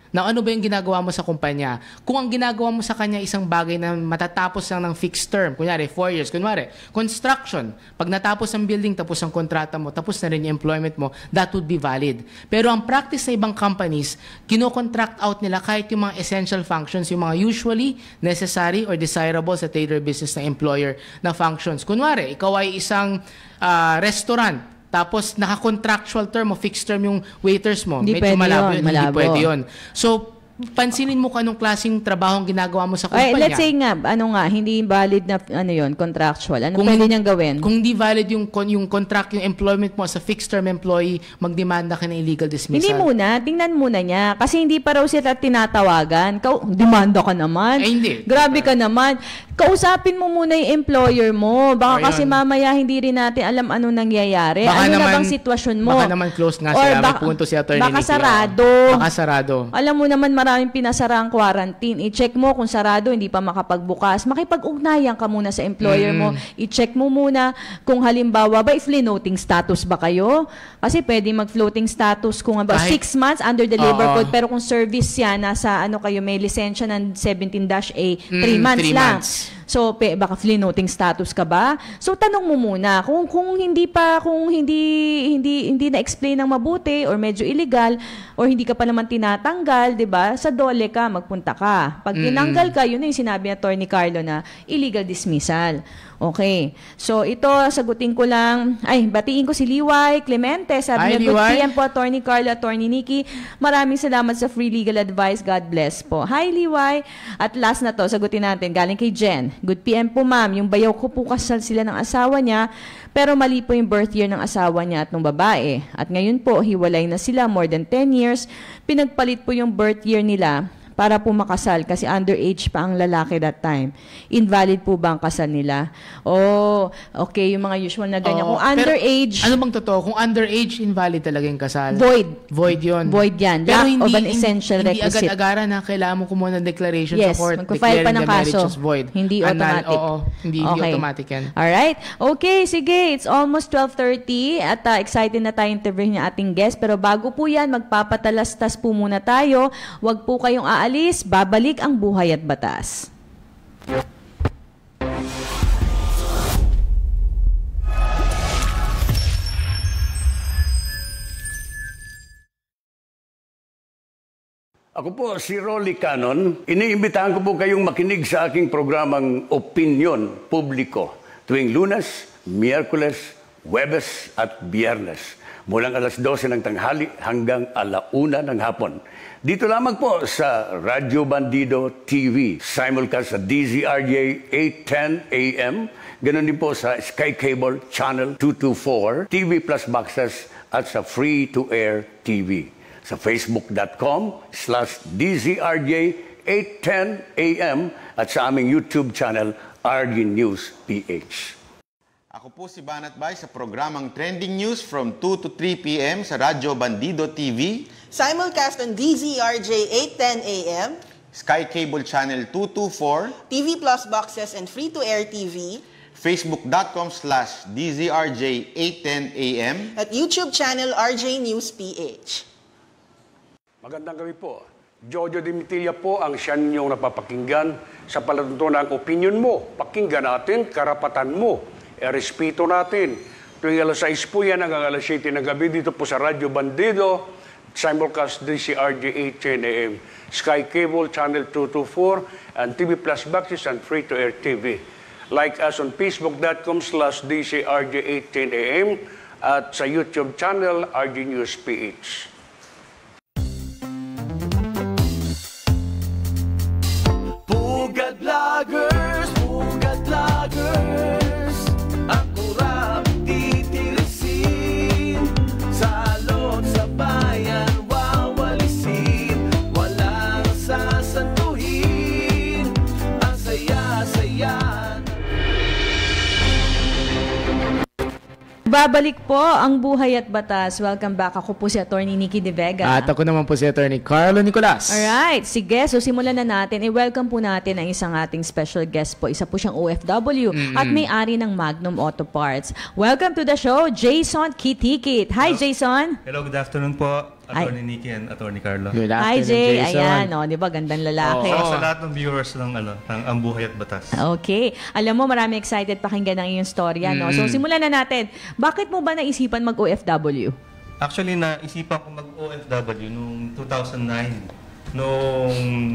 na ano ba yung ginagawa mo sa kumpanya. Kung ang ginagawa mo sa kanya isang bagay na matatapos lang ng fixed term, kunyari four years, kunyari construction, pag natapos ang building, tapos ang kontrata mo, tapos na rin yung employment mo, that would be valid. Pero ang practice sa ibang companies, kino-contract out nila kahit yung mga essential functions, yung mga usually necessary or desirable sa trader business ng employer na functions. Kunwari, ikaw ay isang uh, restaurant, tapos naka-contractual term o fixed term yung waiters mo. Hindi medyo pwede malabo yun, yun, malabo. hindi pwede yun. So, pansinin mo kung anong klaseng trabaho ang ginagawa mo sa kumpanya. Okay, let's say nga, ano nga, hindi valid na ano yon contractual. Ano Kung- pwede niyang gawin? Kung hindi valid yung, kon- yung contract, yung employment mo sa fixed term employee, magdemanda ka ng illegal dismissal. Hindi muna, tingnan muna niya. Kasi hindi pa raw sila tinatawagan. Kau, demanda ka naman. Eh, hindi. Grabe ka naman. Kausapin mo muna yung employer mo. Baka Oh, kasi yun. mamaya hindi rin natin alam ano nangyayari. Baka ano na naman- bang sitwasyon mo? Baka naman close nga Or sila. May baka- punto si Attorney Baka Nicky. sarado. Baka sarado. Alam mo naman maraming pinasara ang quarantine. I-check mo kung sarado, hindi pa makapagbukas. Makipag-ugnayan ka muna sa employer mo. I-check mo muna kung halimbawa ba, i-floating status ba kayo? Kasi pwede mag-floating status kung ba, Kahit- six months under the labor Oo. code. Pero kung service yan, nasa ano kayo, may lisensya ng seventeen dash A, three Mm, months three lang. months. So, pe, baka floating status ka ba? So, tanong mo muna kung kung hindi pa kung hindi hindi hindi na-explain ng mabuti or medyo illegal or hindi ka pa naman tinatanggal, 'di ba? Sa dole ka, magpunta ka. Pag tinanggal ka, yun na yung sinabi ni Attorney Carlo na illegal dismissal. Okay. So, ito, sagutin ko lang. Ay, batiin ko si Liway Clemente. Sabi Hi, niya, good Liway. P M po, Attorney Carlo, Attorney Nikki. Maraming salamat sa free legal advice. God bless po. Hi, Liway. At last na to, sagutin natin. Galing kay Jen. Good P M po, ma'am. Yung bayaw ko po kasal sila ng asawa niya, pero mali po yung birth year ng asawa niya at ng babae. At ngayon po, hiwalay na sila more than ten years. Pinagpalit po yung birth year nila para po makasal kasi underage pa ang lalaki that time. Invalid po ba ang kasal nila? Oh, okay, yung mga usual na ganyan. Oo, Kung pero underage, ano bang totoo? Kung underage, invalid talaga yung kasal. void. Void yun. Void yan. Pero Lack hindi, of an essential hindi, hindi requisite. agad-agaran na kailangan mo kumuha ng declaration Yes, sa court. magpa-file pa declaring ng the marriage kaso. as void. Hindi Anal- automatic. Oo, hindi, hindi Okay. automatic yan. Alright. Okay, sige. It's almost twelve thirty at uh, excited na tayo interview ng ating guest. Pero bago po yan, magpapatalastas po muna tayo. Huwag po kayong aalis. Babalik ang Buhay at Batas. Ako po si Rolly Cannon. Iniimbitahan ko po kayong makinig sa aking programang Opinyon Publiko tuwing Lunes, Miyerkules, Huwebes at Biyernes mulang alas dose ng tanghali hanggang alauna ng hapon. Dito lamang po sa Radyo Bandido T V, simulcast sa D Z R J eight ten A M, ganun din po sa Sky Cable Channel two twenty-four, T V Plus Boxes at sa Free-to-Air T V. Sa facebook.com slash DZRJ eight ten A M at sa aming YouTube channel R G News P H. Ako po si Banat Bay sa programang Trending News from two to three P M sa Radyo Bandido T V, Simulcast on D Z R J eight ten A M, Sky Cable Channel two twenty-four, T V Plus Boxes and Free-to-Air T V, facebook.com slash DZRJ eight ten A M, at YouTube channel R J News P H. Magandang gabi po. Jojo Dimitilla po ang siya ninyong napapakinggan sa palatuntunan ng opinion mo. Pakinggan natin, karapatan mo. E-respeto natin. Tuwing alas sais po yan hanggang alas siyete ng gabi dito po sa Radyo Bandido, simulcast D C R J eight ten A M, Sky Cable Channel two twenty-four, and T V Plus Boxes and Free-to-Air T V. Like us on facebook.com slash DCRJ eight ten A M at sa YouTube channel R G News P H. Pugad Vloggers, Pugad Vloggers, ang kurap titirisin, salot sa bayan wawalisin, walang sasantuhin, ang saya-saya. Babalik po ang Buhay at Batas. Welcome back. Ako po si Attorney Nikki De Vega. At ako naman po si Attorney Carlo Nicolas. Alright, sige. So simulan na natin. I-welcome po natin ang isang ating special guest po. Isa po siyang O F W Mm-mm. at may-ari ng Magnum Autoparts. Welcome to the show, Jayson Quitiquit. Hi, Jayson. Hello, good afternoon po. Attorney Nikki and Attorney Carlo. Good Hi, afternoon, Jay. Jason. Ayan, oh, di ba? Gandang lalaki. Oo, sa lahat ng viewers ng, ano, ng Ang Buhay at Batas. Okay. Alam mo, marami excited pakinggan ang iyong storya, no? So, simulan na natin. Bakit mo ba naisipan mag-O F W? Actually, naisipan ko mag-O F W noong two thousand nine. Nung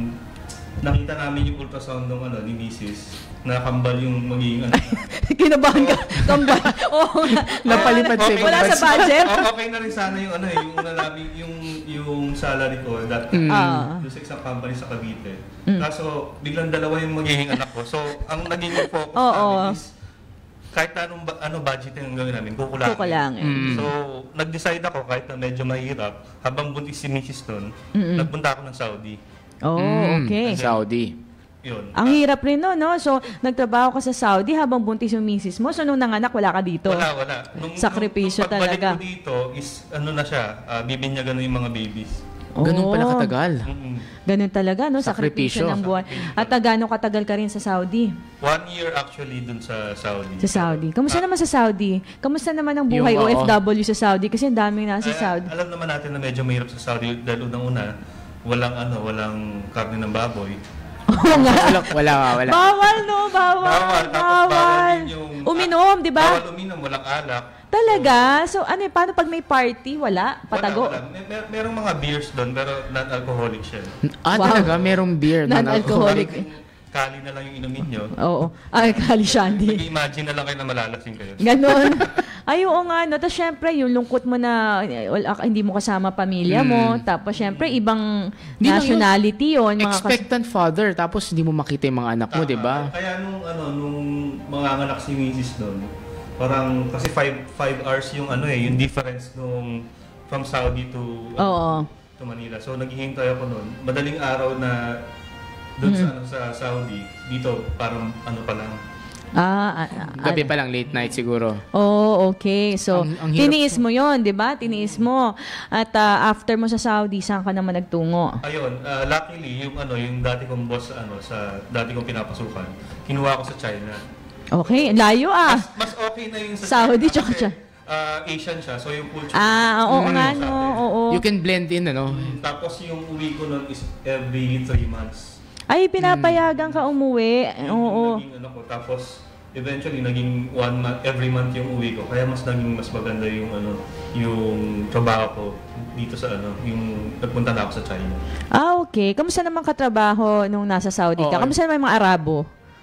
nakita namin yung ultrasound ng ano, ni Missus na kambal yung magiging ano. Kinabahan ka. Kambal. Oo. Napalipad Okay, sa Wala sa budget? okay, okay na rin sana yung ano eh, yung una namin, yung, yung salary ko that Ah. doon sa isang company sa Cavite. Kaso, biglang dalawa yung magiging anak ko. So, ang naging focus Oo. namin is kahit na anong ba- ano budget yung gawin namin, kukulangin. Kukulangin. So, nag-decide ako kahit na medyo mahirap, habang buntis si Missus noon, nagpunta ako ng Saudi. Oh, okay. Saudi. Yun. Ang hirap rin no, no? So, nagtrabaho ka sa Saudi habang buntis yung misis mo. So, nung nanganak, wala ka dito. Wala, wala. Nung, Sakripisyo nung, nung pagbalik talaga. ko dito is, ano na siya, uh, bibinyagan na yung mga babies. Ganun pala Oh. katagal. Mm-mm. Ganun talaga, no? Sakripisyo. Sakripisyo ng buwan. At uh, gano'ng katagal ka rin sa Saudi? One year actually dun sa Saudi. Sa Saudi. Kamusta naman sa Saudi? Kamusta naman ang buhay Yung, O F oo. W sa Saudi? Kasi ang daming nasa Ay, Saudi. alam naman natin na medyo mahirap sa Saudi dahil unang-una, walang ano, walang karne ng baboy. Oo nga. Wala, wala, wala. Bawal, no? Bawal. Bawal, tapos bawal din yung... Uminom, di ba? Bawal uminom, walang alak. Talaga? So, ano eh, paano pag may party? Wala? Patago? Wala, wala. May, mer- merong mga beers doon, pero non-alcoholic siya. Ah, Wow. talaga? Merong beer. na Non-alcoholic. Kali na lang yung inumin nyo. Oo. Ay, Kali Shandy. Mag-imagine na lang kayo na malalasing kayo. Ganon. Ay, oo nga, no? Tapos, syempre, yung lungkot mo na eh, wala, hindi mo kasama pamilya mo. Tapos, syempre, ibang Di lang nationality yun. Mga kas- Expectant father, tapos hindi mo makita yung mga anak mo, Tama. di ba? Kaya nung, ano, nung mga anak si Missus doon, parang kasi five, five hours yung ano eh, yung difference nung from Saudi to, Oo. to Manila. So, naghihintay ako noon. Madaling araw na doon sa, ano, sa Saudi, dito parang ano pa lang. Ah, ah, ah, Gabi pa lang, late night siguro. Oh, okay. So, Ang- ang hirap tiniis mo yon, di ba? Tiniis mo. At ah, after mo sa Saudi, saan ka naman nagtungo? Ayun, uh, luckily, yung ano, yung dati kong boss sa ano, sa dati kong pinapasukan, kinuha ko sa China. Okay, layo ah. Mas, mas okay na yung sa Saudi, China tsaka kasi, China. uh, Asian siya, so yung culture. Ah, oo yung nga, sa no? atin. Oo. You can blend in, ano? Tapos yung uwi ko nun is every three months. Ay, pinapayagan ka umuwi. Yung Oo. naging ano ko, tapos eventually naging one month, every month yung uwi ko. Kaya mas naging mas maganda yung ano, yung trabaho ko dito sa ano, yung nagpunta na ako sa China. Ah, okay. Kamusta naman katrabaho nung nasa Saudi ka? Oo. Kamusta naman yung mga Arabo?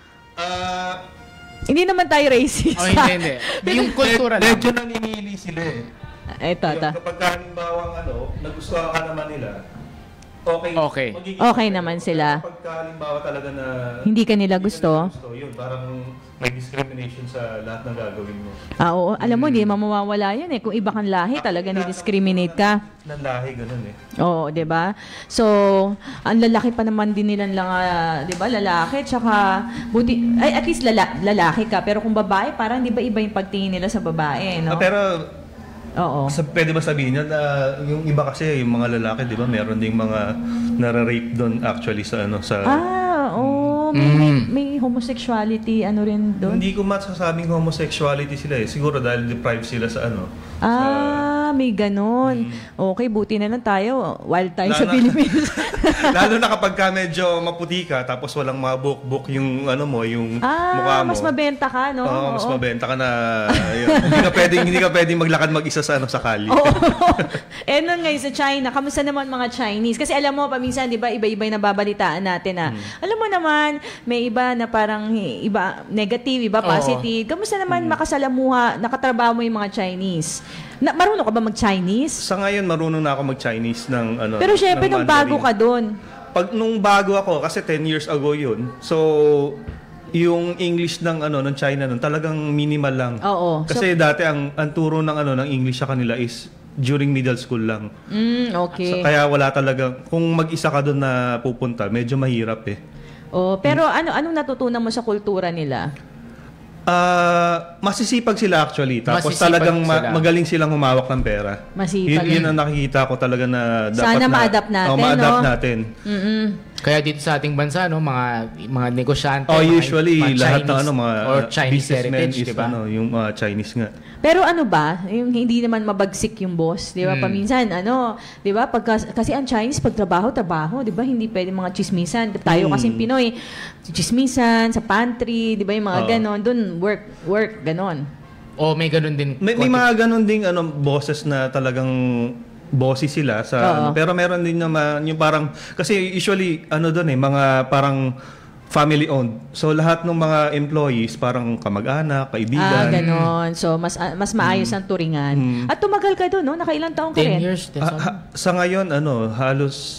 Ah, Hindi naman tayo racist. Oh, hindi, hindi. Yung kultura lang. medyo namimili sila eh. Ito, ito. Yung kapag halimbawa ano, nagustuhan ka naman nila, okay. Okay. magiging Okay naman sila. Kapag halimbawa talaga na Hindi ka nila hindi gusto? ka nila gusto, yun, parang may discrimination sa lahat ng gagawin mo. Ah, oo. Alam mo, hindi mawawala yun eh. Kung iba kang lahi, talaga ni-discriminate ka. Ng lahi, ganun eh. Oo, 'di ba? So, ang lalaki pa naman din nila lang, ah, 'di ba? Lalaki, tsaka buti ay at least lala, lalaki ka, pero kung babae, parang 'di ba iba yung pagtingin nila sa babae, no? Ah, pero Oo. sa, pwede ba sabihin yun na yung iba kasi yung mga lalaki, di ba, meron ding mga nare-rape doon actually sa ano sa Ah, oo. May, may, may homosexuality, ano rin doon? Hindi ko masasabing homosexuality sila eh. Siguro dahil deprived sila sa ano. Ah, may ganon. Okay, buti na lang tayo. Wild tayo sa Lalo- Philippines. Lalo na kapag ka medyo maputi ka, tapos walang mga buhok-buhok yung ano mo, yung mukha ah, mo. mas mabenta ka, no? Oo, mas Oo. mabenta ka na. Ayun. hindi ka pwedeng hindi ka pwedeng maglakad mag-isa sa ano sa kali. Oo. Eh, nun ngayon sa China, kamusta naman mga Chinese? Kasi alam mo, paminsan, di ba, iba-iba yung nababalitaan natin na, alam mo naman, may iba na parang iba negative, iba positive. Kamusta naman makasalamuha, nakatrabaho mo yung mga Chinese? Na, marunong ka ba mag-Chinese? Sa ngayon marunong na ako mag-Chinese ng ano. Pero syempre, ng nung bago Mandarin. ka doon, Pag nung bago ako kasi ten years ago 'yun. So yung English ng ano ng China nun talagang minimal lang. Oo. Kasi dati ang ang turo ng ano ng English sa kanila is during middle school lang. mm, okay. So, kaya wala talaga kung mag-isa ka doon na pupunta, medyo mahirap eh. Oh, pero ano anong natutunan mo sa kultura nila? Ah, masisipag sila actually. Tapos Masisipag talagang ma- sila. magaling silang humawak ng pera. Masipag. Yun, yun ang nakikita ko talaga na dapat Sana na ma-adapt natin, oh, ma-adapt no? natin. Mm-mm. Kaya dito sa ating bansa, no, mga mga negosyante, Oh, mga- usually mga lahat ng Chinese ano mga or Chinese businessmen heritage, is di ba? ano, yung mga Chinese nga. Pero ano ba, yung hindi naman mabagsik yung boss, di ba? Mm. Paminsan, ano, di ba? Pagka, kasi ang Chinese, pag trabaho, trabaho, di ba? Hindi pwede mga chismisan. Tayo Mm. kasing Pinoy, chismisan, sa pantry, di ba? Yung mga Oo. ganon, dun, work, work, ganon. O may ganun din. May, may mga ganun ding ano bosses na talagang bossy sila sa Oo. ano, pero meron din naman yung parang kasi usually ano doon eh mga parang family owned. So lahat ng mga employees parang kamag-anak, Ah, kaibigan. ganon. So, mas ah, mas maayos ang turingan. Mm. At tumagal ka doon, no? Nakailang taong ka ten rin? years. Ah, ha- sa ngayon ano halos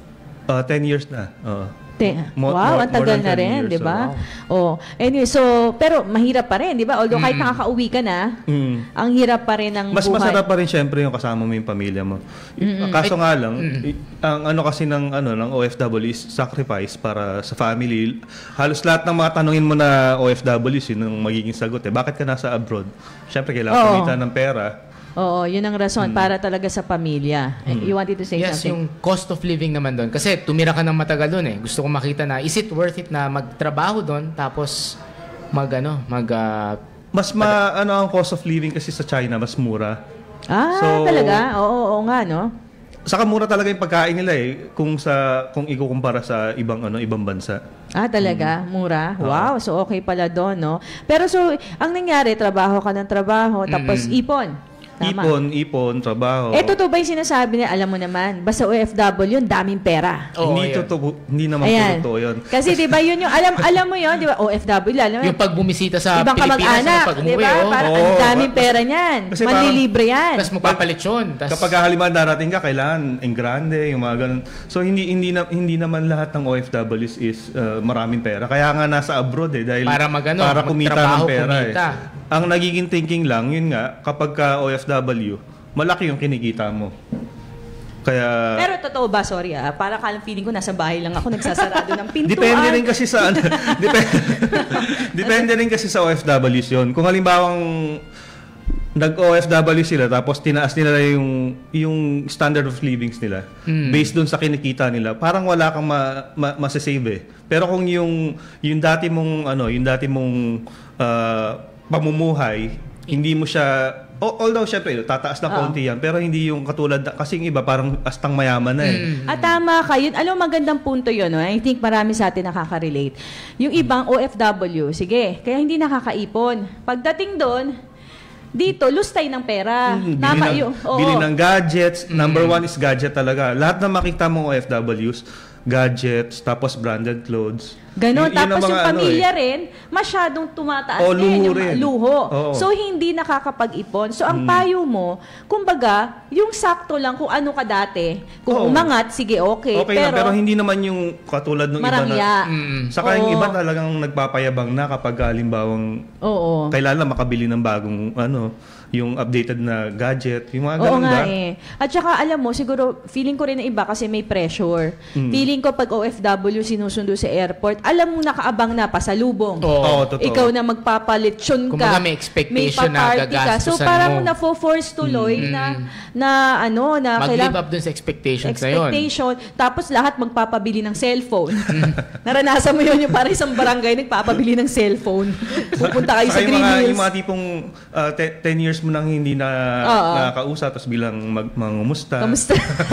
uh, ten years na. Oo. Te- Mo- wow, more- ang tagal more than na ten rin, years, di ba? Oh, anyway, so, pero mahirap pa rin, di ba? Although kahit nakakauwi ka na, Mm. ang hirap pa rin ng Mas buhay. masarap pa rin syempre yung kasama mo yung pamilya mo. Kaso nga lang, i- ang ano kasi ng ano ng O F W is sacrifice para sa family. Halos lahat ng mga tanungin mo na O F W yun ang magiging sagot eh. Bakit ka nasa abroad? Syempre kailangan Oo. kumita ng pera. Oo, yun ang rason para talaga sa pamilya. Eh, You wanted to say Yes, something? yung cost of living naman doon. Kasi tumira ka ng matagal doon eh. Gusto ko makita na, is it worth it na magtrabaho doon tapos mag ano, mag... ah, Mas ma ano ang cost of living kasi sa China mas mura. Ah, So- talaga? Oo, oo nga, no? Saka mura talaga yung pagkain nila eh kung sa kung ikukumpara sa ibang ano ibang bansa. Ah, talaga? Mura? Wow, so okay pala doon, no? Pero so, ang nangyari, trabaho ka ng trabaho, tapos ipon. Tama. Ipon, ipon, trabaho. Eh, totoo ba yung sinasabi niya? Alam mo naman, basta O F W yun, daming pera. Oo, hindi yun. totoo, hindi naman Ayan. totoo 'yun. Kasi 'di ba yun yung alam alam mo yun, 'di ba? O F W alam mo. Yung pag bumisita sa ibang Pilipinas, kamag-anak, ano, pag 'di umuwi, ba? oh. Parang Oo. ang daming pera niyan. Kasi parang- Manlilibre yan. Tapos magpapalit yun. Tas, Kapag halimbawa darating ka, kailangan en grande, yung mga ganun. So hindi hindi na, hindi naman lahat ng O F Ws is uh, maraming pera. Kaya nga nasa abroad eh dahil Para magano, para kumita ng magtrabaho, pera kumita. eh. Ang nagiging thinking lang yun nga kapag ka O F W, malaki yung kinikita mo. Kaya Pero totoo ba, sorry ah, para kalang feeling ko nasa bahay lang ako nagsasarado ng pintuan. depende rin kasi sa ano, depende, depende rin kasi sa O F Ws yun. Kung halimbawang nag-O F W sila tapos tinaas nila yung yung standard of livings nila based dun sa kinikita nila, parang wala kang ma, ma, masasave eh. Pero kung yung yung dati mong ano, yung dati mong ah, pamumuhay, hindi mo siya o- although syempre tataas na konti yan, pero hindi yung katulad na, kasi yung iba parang astang mayaman na eh. At tama ka yun. Alam mo, magandang punto yun. No? I think marami sa atin nakaka-relate. Yung ibang O F W, sige, kaya hindi nakakaipon. Pagdating doon, dito, lustay ng pera. Mm, Tama bili ng, yun. Oo. bili ng gadgets. Number one is gadget talaga. Lahat na makita mong O F Ws, gadgets, tapos branded clothes. Ganon. Yun- yun ang Tapos yung mga ano pamilya eh. rin, masyadong tumataas O, din. luho Yung rin. luho. Oo. So, hindi nakakapag-ipon. So, ang payo mo, kumbaga, yung sakto lang kung ano ka dati. Kung Oo. umangat, sige, okay. Okay pero, lang, pero hindi naman yung katulad ng iba marangya. na... Mm. Saka yung Oo. iba talagang nagpapayabang na kapag halimbawang Oo. kailangan makabili ng bagong ano, yung updated na gadget, yung mga Oo ganun nga ba? eh. At saka alam mo, siguro, feeling ko rin na iba kasi may pressure. Mm. Feeling ko pag O F W sinusundo sa airport, alam mo nakaabang na, pasalubong. Oo. Oo, totoo. Ikaw na magpapalitsyon ka. Kumbaga may expectation na paparty ka. So gagastusan parang mo. na-force tuloy na, na ano, na mag-live kailang- up dun sa expectations na yun. expectation. Tapos lahat magpapabili ng cellphone. Naranasan mo yun yung parang isang barangay nagpapabili ng cellphone. Pupunta kayo sa Saka yung Green mga, Hills. yung mga tipong uh, te- ten years mo nang hindi na Oo. nakakausap, tapos bilang mag, mangumusta. Kamusta?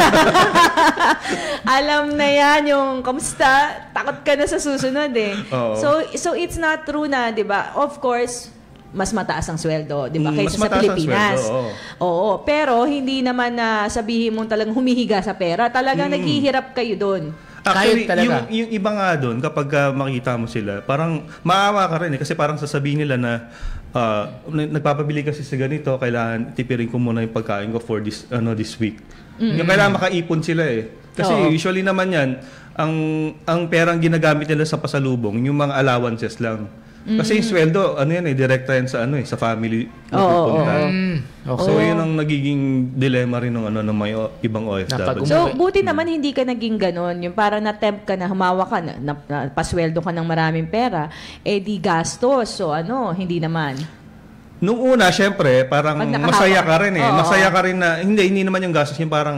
Alam na yan yung kamusta, takot ka na sa susunod eh. Oo. So so it's not true na, 'di ba? Of course, mas mataas ang sweldo, 'di ba? Mm, Kaysa mas sa mataas ang Pilipinas. sweldo, oo. Pero hindi naman na sabihin mong talagang humihiga sa pera. Talagang Mm. naghihirap kayo doon. Actually, Kahit talaga. yung, yung iba nga doon, kapag uh, makita mo sila, parang maawa ka rin eh. Kasi parang sasabihin nila na uh, nagpapabili kasi sa ganito, kailangan tipirin ko muna yung pagkain ko for this ano this week. Yung kailangan makaipon sila eh. Kasi Oo. usually naman yan, ang ang perang ginagamit nila sa pasalubong, yung mga allowances lang. Kasi yung sweldo, ano yan eh, direkta yan sa ano eh, sa family na Oo, pupunta. Mm. Okay. So yun ang nagiging dilemma rin ng ano ng may o- ibang O F W. Napag- So, Umuwi. buti naman hindi ka naging ganon. Yung parang na-tempt ka na, humawa ka na, na, na pasweldo ka ng maraming pera, eh di gastos. So, ano, hindi naman. Nung una, syempre, parang Pag nakahawak. masaya ka rin eh. Oo. Masaya ka rin na, hindi, hindi naman yung gastos, yung parang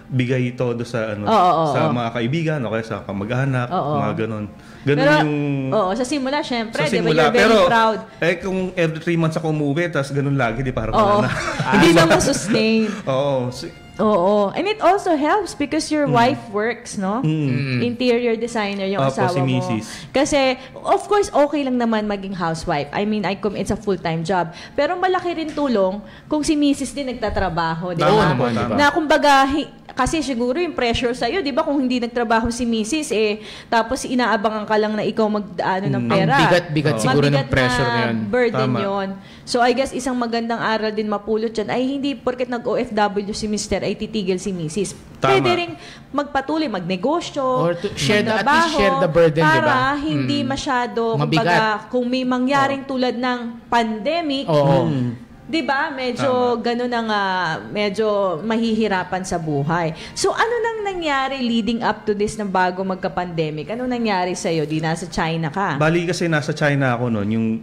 bigay todo sa ano Oo, oo, sa oo. mga kaibigan o kaya sa kamag-anak, Oo. mga ganun. Ganun Pero, yung oo, sa simula, syempre, sa di ba, simula. you're very Pero, proud. eh kung every three months ako umuwi, tapos ganun lagi, di parang Oo. wala na. Hindi na masustain. Oo. Si- Oo. And it also helps because your wife works, no? Mm. Interior designer yung Opo, asawa si mo. Missus Kasi, of course, okay lang naman maging housewife. I mean, I com- it's a full-time job. Pero malaki rin tulong kung si Missus din nagtatrabaho, di Tama ba? naman, diba? Na kumbaga, hi- kasi siguro yung pressure sa'yo, di ba? Kung hindi nagtrabaho si Missus eh, tapos inaabangan ka lang na ikaw mag-ano ng Ang pera. bigat-bigat siguro ng Mabigat pressure na yun. burden Tama. yon. So, I guess isang magandang aral din mapulot dyan ay hindi porket nag-O F W si Mister ay titigil si Missus Tama. Pwede ring magpatuloy, magnegosyo, Or to share the- at least magtrabaho, share the burden, di ba? para hindi Mm. masyado, Mabigat. kumbaga, kung may mangyaring tulad ng pandemic, Oo. di ba, medyo ganun ang, ah, medyo mahihirapan sa buhay. So, ano nang nangyari leading up to this na bago magka-pandemic? Ano nangyari sa'yo? Di nasa China ka? Bali kasi nasa China ako noon, yung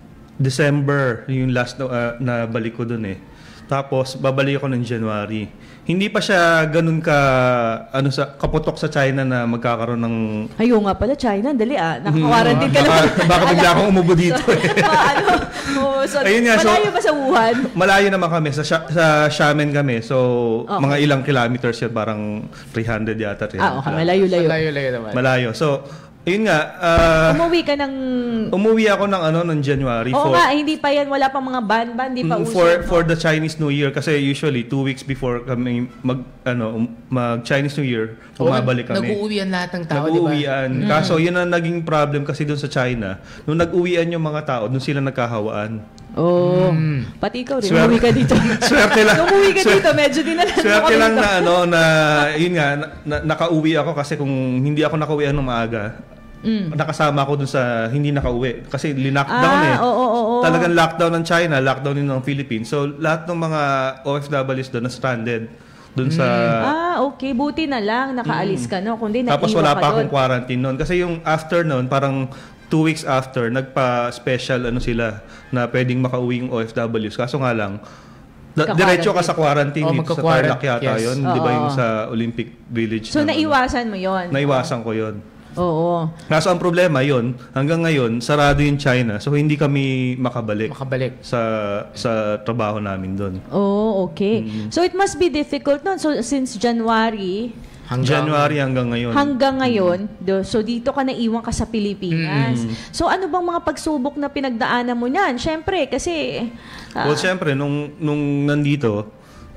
December, yung last na, uh, na balik ko doon eh. Tapos babalik ako ng January. Hindi pa siya ganun ka ano sa kaputok sa China na magkakaroon ng Ayaw nga pala, China. Dali ah. Nakaka-quarantine ka lang. baka, baka bigla akong umubo dito eh. ano, oh, so, Ayun nga, so- malayo ba sa Wuhan? Malayo naman kami sa Sha- sa Xiamen kami. So Okay. mga ilang kilometers yun, parang three hundred yata. three Ah, hundred okay. kilometers. Malayo-layo. Layo-layo naman. Malayo. So yun nga, ah, Umuwi ka ng... umuwi ako ng ano ng January Oo for nga, hindi pa yan. Wala pang mga ban-ban. Hindi pa Mm, uso. for no? for the Chinese New Year kasi usually two weeks before kami mag ano um, mag Chinese New Year bumabalik kami. Nag-uuwian lahat ng tao, di ba? Nag-uuwian. Kaso yun ang naging problem kasi doon sa China. Nung nag-uwian yung mga tao, doon sila nagkahawaan. Oo. Pati ikaw rin. Swerte- Umuwi ka dito. Swerte lang. Nung umuwi ka Swer- dito, medyo dinala mo Swerte kami lang dito. na ano na yun nga na, na- nakauwi ako kasi kung hindi ako nakauwian ng maaga, nakasama ako dun sa hindi nakauwi kasi linockdown Ah, eh. oo, oo, oo. Talagang lockdown ng China, lockdown din ng Philippines. So lahat ng mga O F Ws doon na stranded doon sa Ah, okay. Buti na lang. Nakaalis ka, no? Kundi naiiwan tapos wala ka pa doon. akong quarantine noon kasi yung after noon parang two weeks after nagpa-special ano sila na pwedeng makauwi yung O F Ws. Kaso nga lang da- Ka-quarantine. diretso ka sa quarantine Oh, dito sa magka-quarant- Tarlac yata yes. yun, di ba Oo. yung sa Olympic Village? So, na- naiwasan mo yon. Naiwasan ko yun. Oo. Kaso ang problema yun, hanggang ngayon, sarado yung China. So, hindi kami makabalik, Makabalik. sa sa trabaho namin doon. Oh, okay. So, it must be difficult nun. So, since January Hanggang, January hanggang ngayon. hanggang ngayon, do, so dito ka naiwan ka sa Pilipinas. So, ano bang mga pagsubok na pinagdaanan mo niyan? Siyempre, kasi... ah, well, syempre, nung, nung nandito,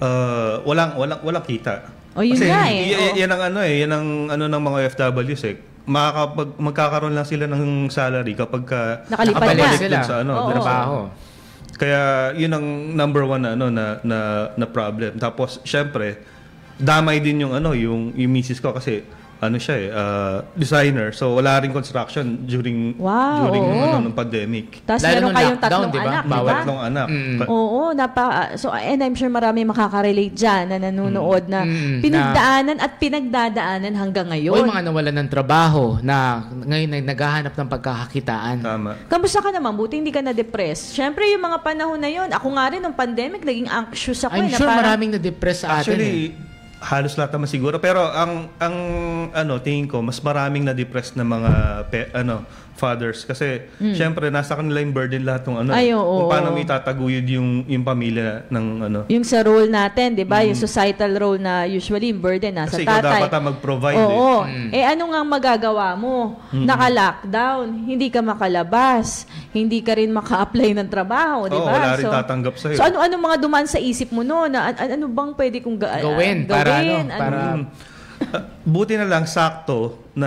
uh, walang, walang, walang kita. Oh, yun Kasi nga eh. y- y- Oh. yan ang ano eh, yan ang ano ng mga O F Ws eh. Makakapag, magkakaroon lang sila ng salary kapag ka Nakalipat nakabalik na. dun sila. sa ano, Oo. dun sa- trabaho. Kaya yun ang number one na ano na na, na problem. Tapos syempre, damay din yung ano, yung yung misis ko kasi ano siya eh, uh, designer. So wala rin construction during Wow, during oo. ano ng pandemic. Tapos Lalo meron nung kayong lockdown, tatlong di ba? anak, di Bawal. ba? Tatlong anak. Ka- Oo, napa, so and I'm sure marami makaka-relate dyan na nanonood na Mm, pinagdaanan at pinagdadaanan hanggang O ngayon. yung mga nawalan ng trabaho na ngayon ay naghahanap ng pagkakakitaan. Tama. Kamusta ka naman? Buti hindi ka na-depress. Siyempre, yung mga panahon na yun, ako nga rin, nung pandemic, naging anxious ako. eh, I'm na sure parang- maraming na-depress sa atin. eh. Actually, halos lahat naman siguro. Pero ang ang ano tingin ko mas maraming na depressed na mga pe, ano fathers kasi syempre nasa kanila yung burden lahat ng ano Mm. Ay, oo, kung paano oo. may itataguyod yung yung pamilya ng ano. Yung sa role natin, di ba? Yung societal role na usually yung burden nasa Kasi ikaw tatay. dapat ang mag-provide Oo. eh. Eh ano nga ang magagawa mo? Naka-lockdown, hindi ka makalabas, hindi ka rin maka-apply ng trabaho, di Oo, ba? wala rin tatanggap sa'yo. So ano-ano mga dumaan sa isip mo no? Na, an- ano bang pwede kong ga- Gawin, ah, para gawin? ano, para- Mm. Ah, buti na lang sakto na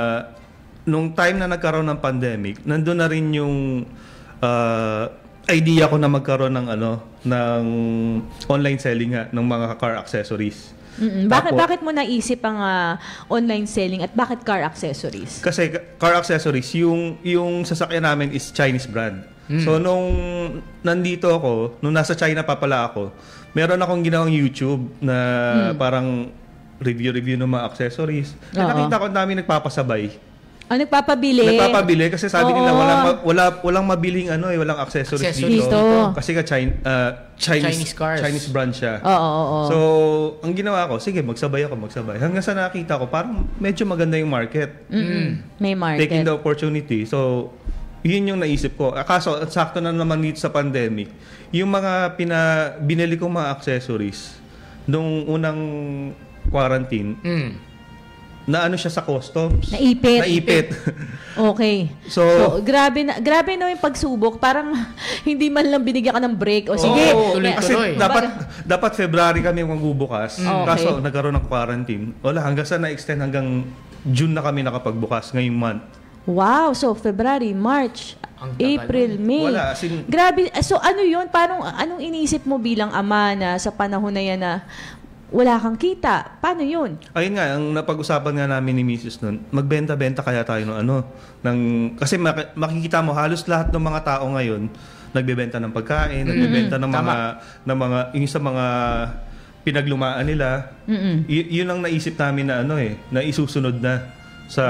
nung time na nagkaroon ng pandemic, nandun na rin yung ah, idea ko na magkaroon ng ano ng online selling nga ng mga car accessories. Mm-mm. Bakit, Tapos- bakit mo naisip ang ah, online selling at bakit car accessories? Kasi ka- car accessories, yung yung sasakyan namin is Chinese brand. So nung nandito ako, nung nasa China pa pala ako, meron akong ginawang YouTube na parang review-review ng mga accessories. Oo. At nakita ko ang dami nagpapasabay. Ah, nagpapabili. Nagpapabili kasi sabi nila Oo. walang ma- wala walang mabiling ano eh, walang accessories, Accessories dito. dito. Kasi ka China, uh, Chinese Chinese cars. Chinese brand siya. Oo, oo, oo. So, ang ginawa ko, sige, magsabay ako, magsabay. Hanggang sa nakita ko, parang medyo maganda yung market. Mm-mm. May market. Taking the opportunity. So, yun yung naisip ko. Ah, Kaso, sakto na naman dito sa pandemic, yung mga pina, binili kong mga accessories nung unang quarantine, Mm. na ano siya sa customs. Naipit. Naipit. Okay. So, So, grabe na grabe no yung pagsubok. Parang hindi man lang binigyan ka ng break. O sige. Oo, tuloy-tuloy. kasi Tuloy. dapat dapat February kami magbubukas. Mm. Kaso Okay. nagkaroon ng quarantine. Wala, hanggang sa na-extend hanggang June na kami nakapagbukas ngayong month. Wow. So, February, March, Ang tagal April, May. Wala, as in- Grabe. So, ano yun? Parang, anong iniisip mo bilang ama na sa panahon na yan na wala kang kita? Paano yun? Ayun nga, ang napag-usapan nga namin ni Missus nun, magbenta-benta kaya tayo ng ano. Ng, kasi mak- makikita mo, halos lahat ng mga tao ngayon, nagbebenta ng pagkain, nagbebenta ng mga, ng mga, yung sa mga pinaglumaan nila. Mm-mm. Y- yun ang naisip namin na ano eh, na isusunod na sa,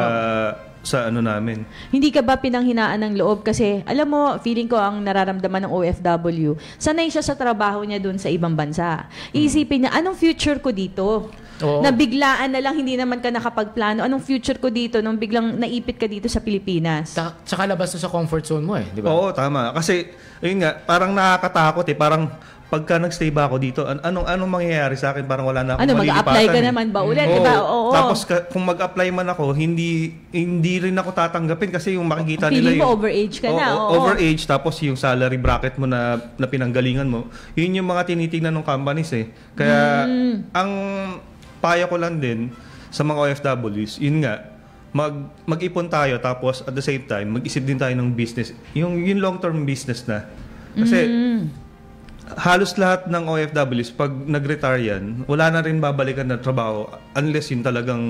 sa ano namin. Hindi ka ba pinanghinaan ng loob? Kasi, alam mo, feeling ko ang nararamdaman ng O F W, sanay siya sa trabaho niya dun sa ibang bansa. Iisipin niya, anong future ko dito? Oo. Na biglaan na lang, hindi naman ka nakapagplano. Anong future ko dito nung biglang naipit ka dito sa Pilipinas? Tsaka, tsaka labas to sa comfort zone mo eh, di ba? Oo, tama. Kasi, ayun nga, parang nakakatakot eh. Parang, pagka nagstay ba ako dito, an- anong anong mangyayari sa akin? Parang wala na akong Ano, mag-a-apply malilipatan ka eh. naman ba ulit? Oo. Diba? Oo. Tapos, ka- kung mag-apply man ako, hindi hindi rin ako tatanggapin kasi yung makikita Feeling nila mo yung... overage ka Oo, na, oo, oo. overage, tapos yung salary bracket mo na, na pinanggalingan mo, yun yung mga tinitingnan ng companies eh. Kaya, Hmm. ang payo ko lang din sa mga O F Ws, yun nga, mag mag-ipon tayo tapos at the same time mag-isip din tayo ng business, yung yung long-term business na. Kasi Mm. halos lahat ng O F Ws pag nag-retire yan, wala na rin babalikan na trabaho unless yun talagang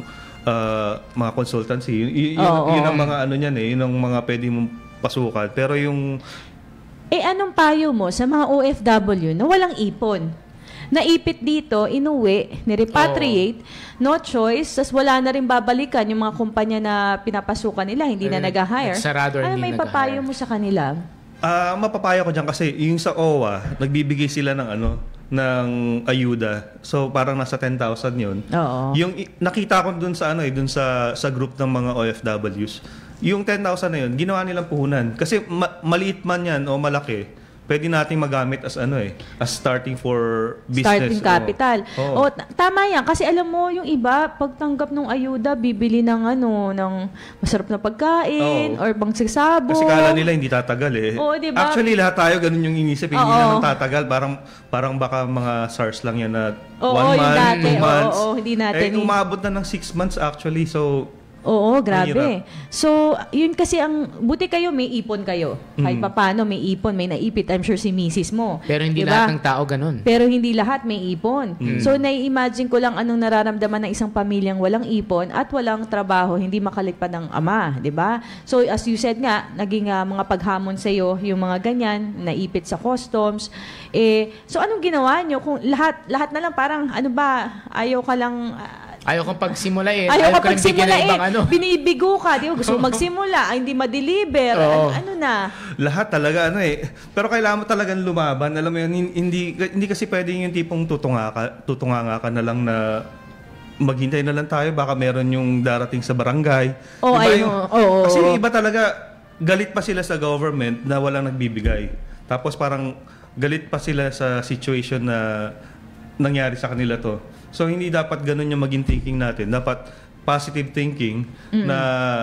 uh, mga consultancy. Y- y- yun, Oo, yun ang oo. mga ano niyan eh, yun ang mga pwede mong pasukan. Pero yung Eh, anong payo mo sa mga O F W na walang ipon? Naipit dito, inuwi, nirepatriate, no choice, tas wala na rin babalikan yung mga kumpanya na pinapasukan nila, hindi na Eh, nag-hire. nagsarado, Ano hindi may nag-hire. papayo mo sa kanila? Ah, mapapaya ko diyan kasi yung sa O W A, nagbibigay sila ng ano, ng ayuda. So parang nasa ten thousand 'yun. Oo. Yung i- nakita ko dun sa ano eh, dun sa sa group ng mga O F Ws. Yung ten thousand na 'yun, ginawa nilang puhunan kasi ma- maliit man 'yan o malaki. Pwede nating magamit as ano eh, as starting for business. Starting capital. Oo. O, t- tama yan. Kasi alam mo, yung iba, pagtanggap ng ayuda, bibili ng ano, ng masarap na pagkain, Oo. or bang sisabong. Kasi kala nila hindi tatagal eh. Oo, diba? Actually, lahat tayo ganun yung inisip. eh, Hindi Oo. naman tatagal. Parang, parang baka mga SARS lang yan na Oo, one yung month, dati. two Oo, months. oo, hindi natin Eh, eh. umabot na ng six months actually. So, Oo, grabe. Mahirap. So, yun kasi ang, buti kayo, may ipon kayo. Kahit papano, may ipon, may naipit. I'm sure si misis mo. Pero hindi Diba? lahat ng tao ganun. Pero hindi lahat may ipon. So, nai-imagine ko lang anong nararamdaman ng isang pamilyang walang ipon at walang trabaho, hindi makalipad ng ama, di ba? So, as you said nga, naging ah, mga paghamon sa iyo yung mga ganyan, naipit sa customs. Eh, so, anong ginawa nyo? Kung lahat, lahat na lang parang, ano ba, ayaw ka lang... ah, Ayaw kang pagsimula eh. Ayaw ka ka rin bigyan pagsimula ng eh. ibang ano. Binibigo ka. Di ba? Gusto mo magsimula. Ay, hindi ma-deliver. Oo. Ano, ano na? lahat talaga ano eh. Pero kailangan mo talagang lumaban. Alam mo yun, hin- hindi, hindi kasi pwedeng yung tipong tutunga ka, tutunga ka na lang na maghintay na lang tayo. Baka meron yung darating sa barangay. Oo, Diba ayun. yung- Oo, oo, kasi oo. yung iba talaga, galit pa sila sa government na walang nagbibigay. Tapos parang galit pa sila sa situation na nangyari sa kanila to. So hindi dapat ganun yung maging thinking natin. Dapat positive thinking na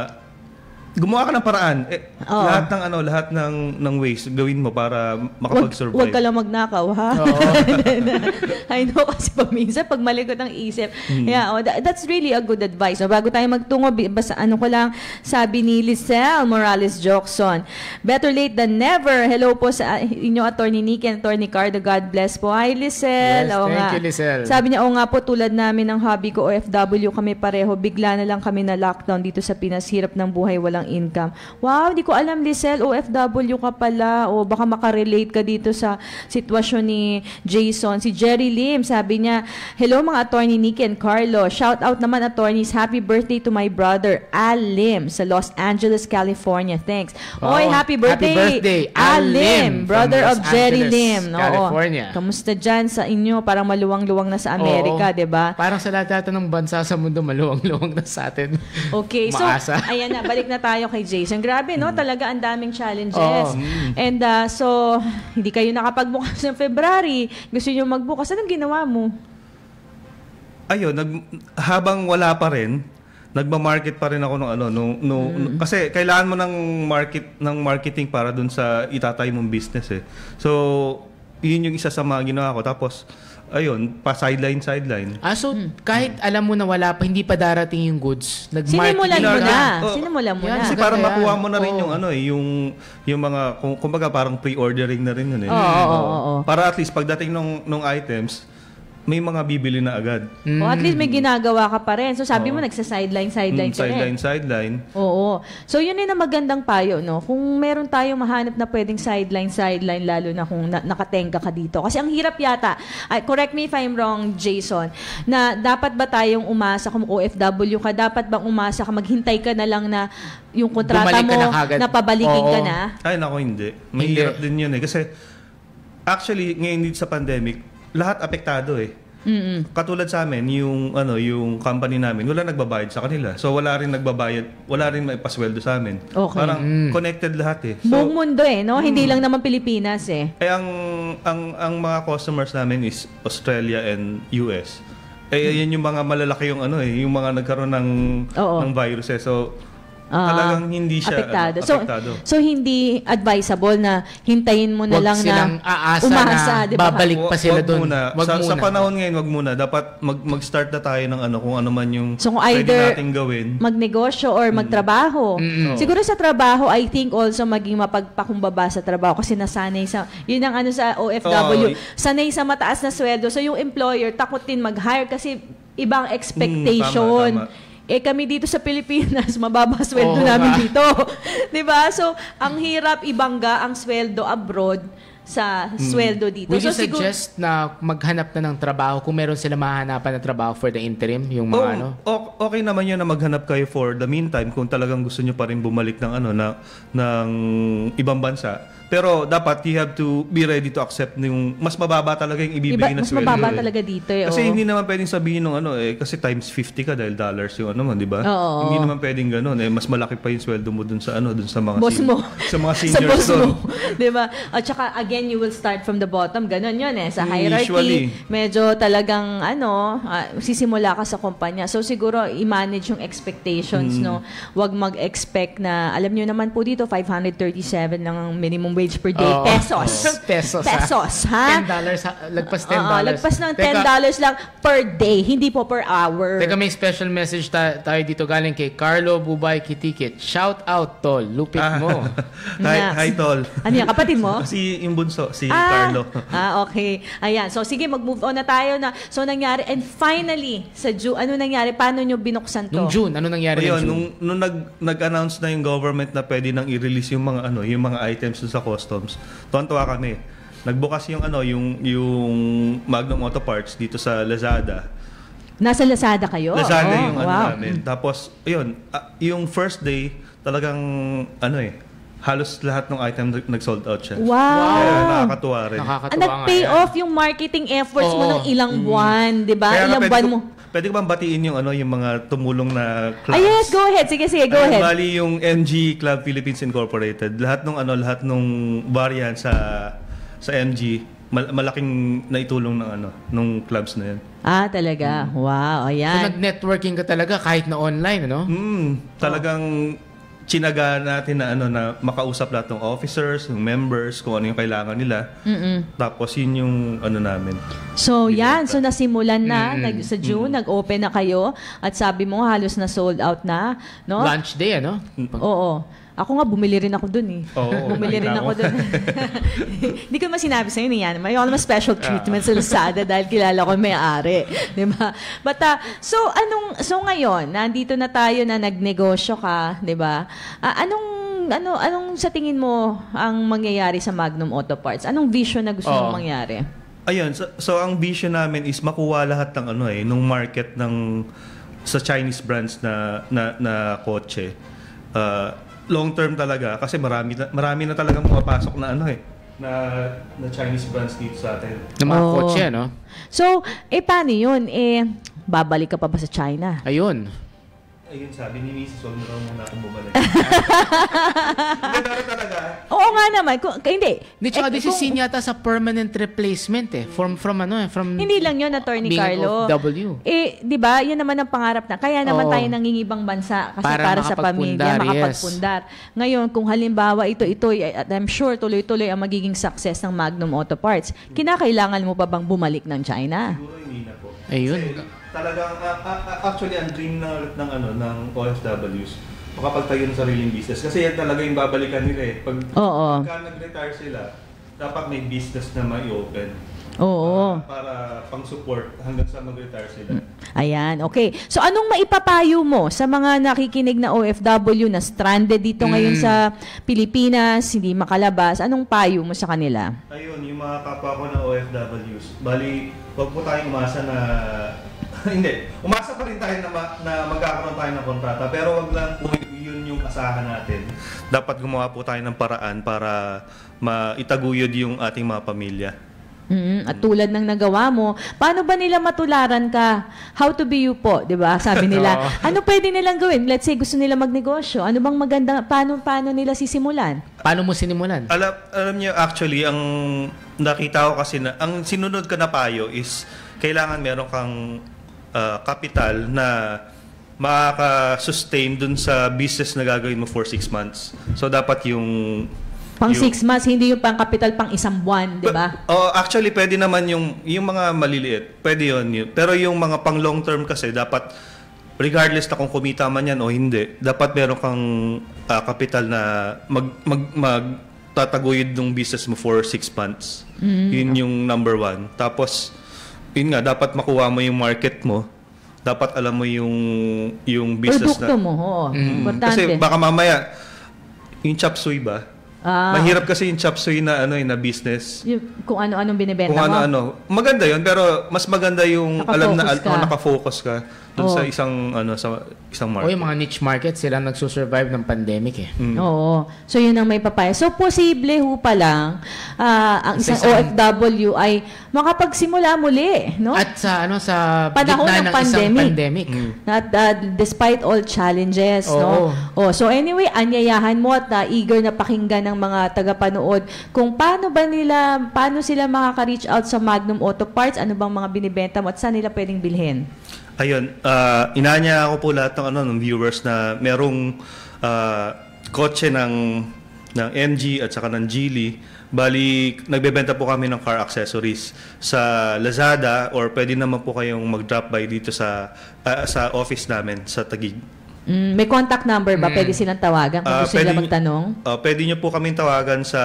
gumawa ka ng paraan. Eh, Oo. lahat ng ano, lahat ng ng ways gawin mo para Wag, makapag-survive. wag ka lang magnakaw, ha? I know kasi pag minsan, pag malikot ang isip. Yeah, oh, that- that's really a good advice. So, bago tayo magtungo, bi- basta ano ko lang, sabi ni Lisel Morales Jokson, better late than never. Hello po sa inyo, Attorney Nick and Attorney Cardo. God bless po. Hi, Lisel. Yes, Oo thank nga. you, Lisel. Sabi niya, oo nga po, tulad namin ng hobby ko, O F W kami pareho. Bigla na lang kami na lockdown dito sa Pinas. Hirap ng buhay, walang walang income. Wow, di ko alam, Lisel, O F W ka pala. O baka makarelate ka dito sa sitwasyon ni Jayson. Si Jerry Lim, sabi niya, hello mga attorney Nicky and Carlo. Shout out naman attorneys, happy birthday to my brother, Al Lim, sa Los Angeles, California. Thanks. Oh, Oy, happy birthday, happy birthday Al Al Lim, Lim brother from of Los Jerry Angeles, Lim. Oo. California. Kamusta dyan sa inyo? Parang maluwang-luwang na sa Amerika, Oo. di ba? Parang sa lahat ng bansa sa mundo, maluwang-luwang na sa atin. Okay, so Maasa. ayan na, balik na tayo kay Jayson. Grabe, no? Talaga ang daming challenges. Oo. And uh, so, hindi kayo nakapagbukas ng February. Gusto nyo magbukas. Anong ginawa mo? Ayun, nag, habang wala pa rin, nagma-market pa rin ako ng ano, no, no, Mm. kasi kailangan mo ng market ng marketing para dun sa itatay mong business eh. So, yun yung isa sa mga ginawa ko. Tapos, ayun, pa sideline, sideline. Ah, so kahit alam mo na wala pa, hindi pa darating yung goods, nag-marketing Sinimulan mo ka. na. Oh, Sinimulan mo yan, na. Kasi Maganda para yan. makuha mo na rin Oo. yung ano eh, yung yung mga kung, kumbaga parang pre-ordering na rin yun eh. Oo, oo, oo, oo. Para at least pagdating nung nung items, may mga bibili na agad. O at least may ginagawa ka pa rin. So sabi mo, nagsa-sideline, sideline Mm, ka rin. sideline, sideline. Oo. So yun din ang magandang payo, no? Kung meron tayong mahanap na pwedeng sideline, sideline, lalo na kung na- nakatenga ka dito. Kasi ang hirap yata, ay, correct me if I'm wrong, Jayson, na dapat ba tayong umasa, kung O F W ka, dapat bang umasa ka, maghintay ka na lang na yung kontrata Bumalik ka mo, na kagad. na pabalikin ka Oo. na? Ay nako, hindi. Hindi. Mahirap din yun eh. Kasi actually, ngayon dito sa pandemic, lahat apektado eh. Mm-mm. Katulad sa amin, yung ano, yung company namin, wala nagbabayad sa kanila. So wala rin nagbabayad, wala rin maipasweldo sa amin. Okay. Parang connected lahat eh. Buong So, mundo eh, no? Hindi lang naman Pilipinas eh. eh ang ang ang mga customers namin is Australia and U S. Eh yan yung mga malalaki yung ano eh, yung mga nagkaroon ng Oo. ng virus eh. So Ah, talagang hindi siya apektado. ano, So, apektado. so hindi advisable na hintayin mo na Wag lang silang na aasa umasa, na di ba? babalik pa Wa- sila wag doon. muna. Wag sa, muna. sa panahon ngayon, wag muna. Dapat mag, mag-start na tayo ng ano, kung ano man yung So kung pwede either nating gawin. magnegosyo or magtrabaho. Mm-mm. Siguro sa trabaho, I think also maging mapagpakumbaba sa trabaho kasi nasanay sa, yun ang ano sa O F W, Oo. sanay sa mataas na sweldo. So yung employer, takot din mag-hire kasi ibang expectation. Mm, tama, tama. Eh kami dito sa Pilipinas, mababa sweldo Oo namin nga. dito. 'Di ba? So ang hirap ibangga ang sweldo abroad sa sweldo dito. Would you so siguro suggest na maghanap na ng trabaho kung meron sila mahanapan ng trabaho for the interim, yung mga Oh, ano? o- okay naman yun na maghanap kayo for the meantime kung talagang gusto nyo pa rin bumalik ng ano na ng ibang bansa. Pero dapat you have to be ready to accept yung mas mababa talaga yung iba, ibibigay na mas sweldo. mababa eh. talaga dito eh. Kasi oo. hindi naman pwedeng sabihin ng ano eh kasi times fifty ka dahil dollars yung ano mo, di ba? Oo. Hindi naman pwedeng ganoon eh mas malaki pa yung sweldo mo dun sa ano dun sa mga boss sen- mo. sa mga sa seniors boss doon. mo. Di ba? At saka, again, you will start from the bottom. Ganon yun eh. Sa Mm, hierarchy, usually. medyo talagang, ano, ah, sisimula ka sa kumpanya. So, siguro, i-manage yung expectations, Mm. no? Huwag mag-expect na, alam nyo naman po dito, five hundred thirty-seven lang ang minimum wage per day. Oo. Pesos. Pesos, ha? Pesos, ha? ten dollars, ha? Lagpas ten Oo, dollars. lagpas ng Teka, ten dollars lang per day, hindi po per hour. Teka, may special message ta- tayo dito galing kay Carlo Buhay Quitiquit. Shout out, tol. Lupit Ah. mo. hi, Yes. hi tol. Ano yan, kapatid mo? Si yung bunso, si Ah, Carlo. ah, okay. Ayan. So, sige, mag-move on na tayo na. So, nangyari. And finally, sa June, ano nangyari? Paano nyo binuksan to? Nung June, ano nangyari Ayun, nung June? nung, nung nag, nag-announce na yung government na pwede nang i-release yung mga ano, yung mga items dun sa customs. Tuwan-tuwa kami. Nagbukas yung ano, yung yung Magnum Autoparts dito sa Lazada. Nasa Lazada kayo? Lazada Oh, yung ano wow. namin. Tapos, ayun, ah, yung first day, talagang ano eh, halos lahat ng item nag- nag-sold out siya. Wow. Kaya nakakatuwa rin. Ah, Nakakatuwa nga nag-pay yan. off yung marketing efforts mo Oo. ng ilang buwan, di ba? Kaya nga, Ilang pwede buwan ko- mo. Pwede ko bang batiin yung ano, yung mga tumulong na clubs? Ah, yes, go ahead. Sige, sige, go Ayun, ahead. Bali yung M G Club Philippines Incorporated. Lahat nung ano, lahat nung variant sa sa M G, mal- malaking naitulong ng ano, nung clubs na 'yan. Ah, talaga. Wow, So, ayan. nag-networking ka talaga kahit na online, ano? Mm, talagang chinaga natin na ano na makausap lahat ng officers, ng members, kung ano yung kailangan nila. Mm-mm. Tapos yun yung ano namin. So, yan. So, nasimulan na. Mm. Nag, sa June, nag-open na kayo. At sabi mo, halos na sold out na. No? Lunch day, ano? Oo. Ako nga, bumili rin ako dun eh. Oo, bumili rin nakita ako ko. dun. Hindi ko masinabi sa'yo niyan. May ako naman special treatment sa Lazada dahil kilala ko may-ari. Di ba? But, uh, so, anong, so ngayon, nandito na tayo na nagnegosyo ka, di ba? Uh, anong, ano, anong sa tingin mo ang mangyayari sa Magnum Autoparts? Anong vision na gusto Oo. mong mangyari? Ayun, so, so ang vision namin is makuha lahat ng ano eh, nung market ng sa Chinese brands na na, na kotse. Uh, long term talaga kasi marami na, marami na talagang pumapasok na ano eh na na Chinese brands dito sa atin. Ng mga Oo. kotse, no? So, eh paano yun? Eh, babalik ka pa ba sa China? Ayun. Ayun, sabi ni Missus Wag mo raw muna akong bumalik. Hindi, pero talaga. Oo nga naman. Kung, k- hindi. Hindi, tsaka Eh, this is kung- seen yata sa permanent replacement eh. From, from ano eh, from... Hindi lang yun, Attorney being Carlo. O F W. Eh, di ba, yan naman ang pangarap na. Kaya naman Oo. tayo nangingibang bansa kasi para, Para sa pamilya, makapagpundar, makapagpundar. Ngayon, kung halimbawa ito, ito, at I'm sure tuloy-tuloy ang magiging success ng Magnum Autoparts, kinakailangan mo pa bang bumalik ng China? Siguro hindi na po. Ayun. Kasi talagang uh, uh, actually ang dream ng ng ano ng O F Ws makapagtayo ng sariling business kasi yan talaga yung babalikan nila eh. Pag Oo. pagka nag-retire sila, dapat may business na mai-open. Oo. Para, para pang-support hanggang sa mag-retire sila. Ayan, okay. So anong maipapayo mo sa mga nakikinig na O F W na stranded dito ngayon sa Pilipinas, hindi makalabas? Anong payo mo sa kanila? Ayun, yung mga kapwa ko na O F Ws, bali, wag po tayong umasa na hindi, umasa pa rin tayo na, ma- na magkakaroon tayo ng kontrata pero wag lang po yun yung asahan natin. Dapat gumawa po tayo ng paraan para maitaguyod yung ating mga pamilya. Mm, at tulad ng nagawa mo, paano ba nila matularan ka? How to be you po, 'di ba? Sabi nila. Ano pwede nilang gawin? Let's say gusto nila magnegosyo. Ano bang maganda paano paano nila sisimulan? Paano mo sinimulan? Alam alam niyo actually ang nakita ko kasi na ang sinunod ko na payo is kailangan meron kang uh, kapital na makaka-sustain dun sa business na gagawin mo for six months. So dapat yung Pang yung- six months, hindi yung pang kapital pang isang buwan, 'di ba? Oh, actually pwede naman yung yung mga maliliit. Pwede 'yon. Yun. Pero yung mga pang long term kasi dapat regardless na kung kumita man yan o hindi, dapat meron kang uh, kapital na mag mag, mag tataguyod ng business mo for six months. Mm. Yun yung number one. Tapos yun nga, dapat makuha mo yung market mo. Dapat alam mo yung yung business Produkto na mo, oo. Mm. Importante. Kasi baka mamaya yung chop suey ba? Ah. Mahirap kasi yung chop suey na ano eh, na business. Yung, kung ano-anong binebenta Kung mo. ano-ano. Maganda 'yon pero mas maganda yung alam na Nakafocus ka. oh, nakafocus ka dun Oo. sa isang ano sa isang O market. yung mga niche market, sila nagsusurvive ng pandemic eh. Mm. Oo. So, yun ang may papaya. So, posible ho pa lang ah, ang isang Sa O isang- F W ay makapagsimula muli, no? At sa ano sa Panahon gitna ng ng isang pandemic. pandemic. At uh, despite all challenges, Oo. no? Oh, so anyway, anyayahan mo at uh, eager na pakinggan ng mga tagapanood kung paano ba nila, paano sila makaka-reach out sa Magnum Autoparts, ano bang mga binibenta mo at saan nila pwedeng bilhin? Ayun, uh, inanya ako po lahat ng ano ng viewers na merong uh, kotse ng ng M G at saka ng Geely. Bali, nagbebenta po kami ng car accessories sa Lazada or pwede naman po kayong mag-drop by dito sa uh, sa office namin sa Taguig. Mm, may contact number ba? Mm. Pwede silang tawagan kung Ah, gusto nila pwede- magtanong? Uh, pwede nyo po kaming tawagan sa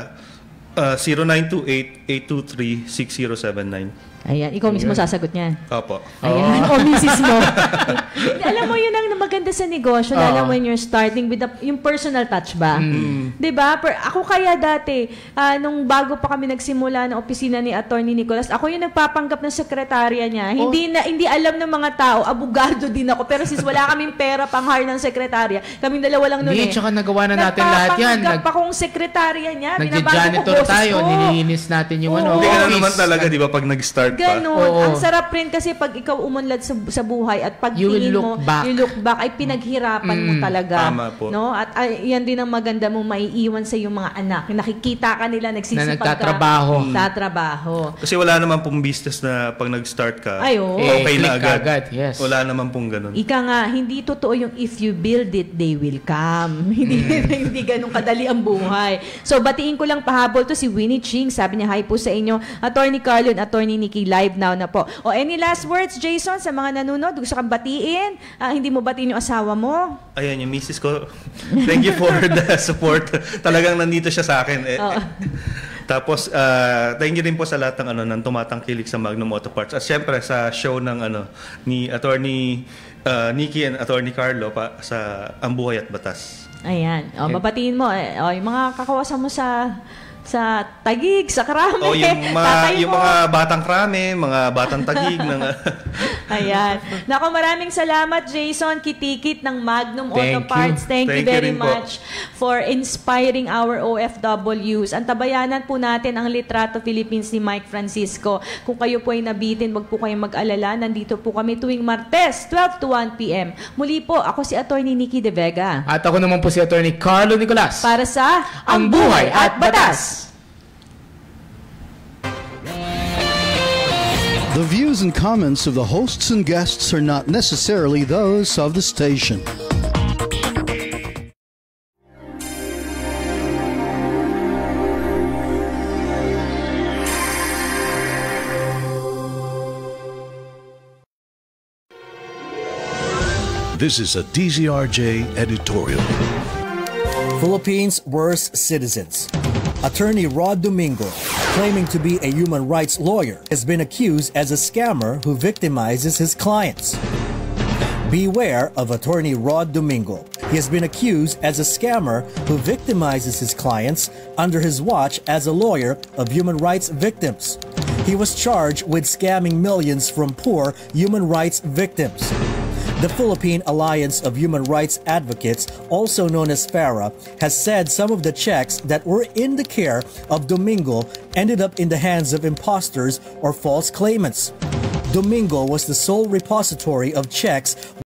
uh, zero nine two eight, eight two three, six zero seven nine. Ayan, ikaw mismo sasagot niyan. Opo. Ayan, o misis mo. Alam mo, yun ang maganda sa negosyo, lalo Oo. when you're starting with the, yung personal touch ba? Mm. 'Di ba? Per, ako kaya dati, ah, nung bago pa kami nagsimula ng opisina ni Attorney Nicolas, ako yung nagpapanggap ng sekretarya niya. Oh. Hindi na hindi alam ng mga tao, abogado din ako. Pero since wala kaming pera pang hire ng sekretarya, kaming dalawa lang noon eh. Hindi, tsaka nagawa na natin lahat yan. Nagpapanggap Nag- akong sekretarya niya. Nagja-janitor tayo, nililinis natin yung Oo. ano. Hindi ka na office. naman talaga, di ba, pag nag-start pa? Ganon. Oo. Ang sarap rin kasi pag ikaw umunlad sa, sa buhay at pag You will tingin look mo, back. you look back, ay pinaghirapan mo Mm, talaga. tama po. No? At ay, yan din ang maganda mo maiiwan sa iyong mga anak. Nakikita ka nila, nagsisipag Na nagtatrabaho. ka. Nagtatrabaho. Kasi wala naman pong business na pag nag-start ka, Ay, oo. Eh, okay na click agad. agad, yes. Wala naman pong ganun. Ika nga, hindi totoo yung if you build it, they will come. hindi hindi ganun kadali ang buhay. So, batiin ko lang pahabol to si Winnie Ching. Sabi niya, hi po sa inyo. Attorney Carlo and Attorney Nikki actually live now na po. O any last words, Jayson, sa mga nanonood? Gusto kang batiin? Ah, hindi mo batiin yung asawa mo? Ayan, yung misis ko. Thank you for the support. Talagang nandito siya sa akin. Eh, Oo. Tapos, uh, thank you din po sa lahat ng, ano, ng tumatangkilik sa Magnum Autoparts. At syempre, sa show ng ano, ni Attorney uh, Nikki and Attorney Carlo pa, sa Ang Buhay at Batas. Ayan. O, babatiin mo. Eh, o, yung mga kakawasan mo sa sa Tagig, sa Krame. O, yung mga, yung mga batang Krame, mga batang Tagig. ng, Ayan. Nako, maraming salamat, Jayson Quitiquit ng Magnum Thank Autoparts. you. Thank, Thank you you very rin po. much for inspiring our O F Ws. Antabayanan po natin ang Litrato Philippines ni Mike Francisco. Kung kayo po ay nabitin, wag po kayong mag-alala. Nandito po kami tuwing Martes, twelve to one p m Muli po, ako si Attorney Nikki De Vega. At ako naman po si Attorney Carlo Nicolas. Para sa Ang Buhay at Batas. The views and comments of the hosts and guests are not necessarily those of the station. This is a D Z R J editorial. Philippines' worst citizens. Attorney Rod Domingo, claiming to be a human rights lawyer, has been accused as a scammer who victimizes his clients. Beware of Attorney Rod Domingo. He has been accused as a scammer who victimizes his clients under his watch as a lawyer of human rights victims. He was charged with scamming millions from poor human rights victims. The Philippine Alliance of Human Rights Advocates, also known as FARA, has said some of the checks that were in the care of Domingo ended up in the hands of imposters or false claimants. Domingo was the sole repository of checks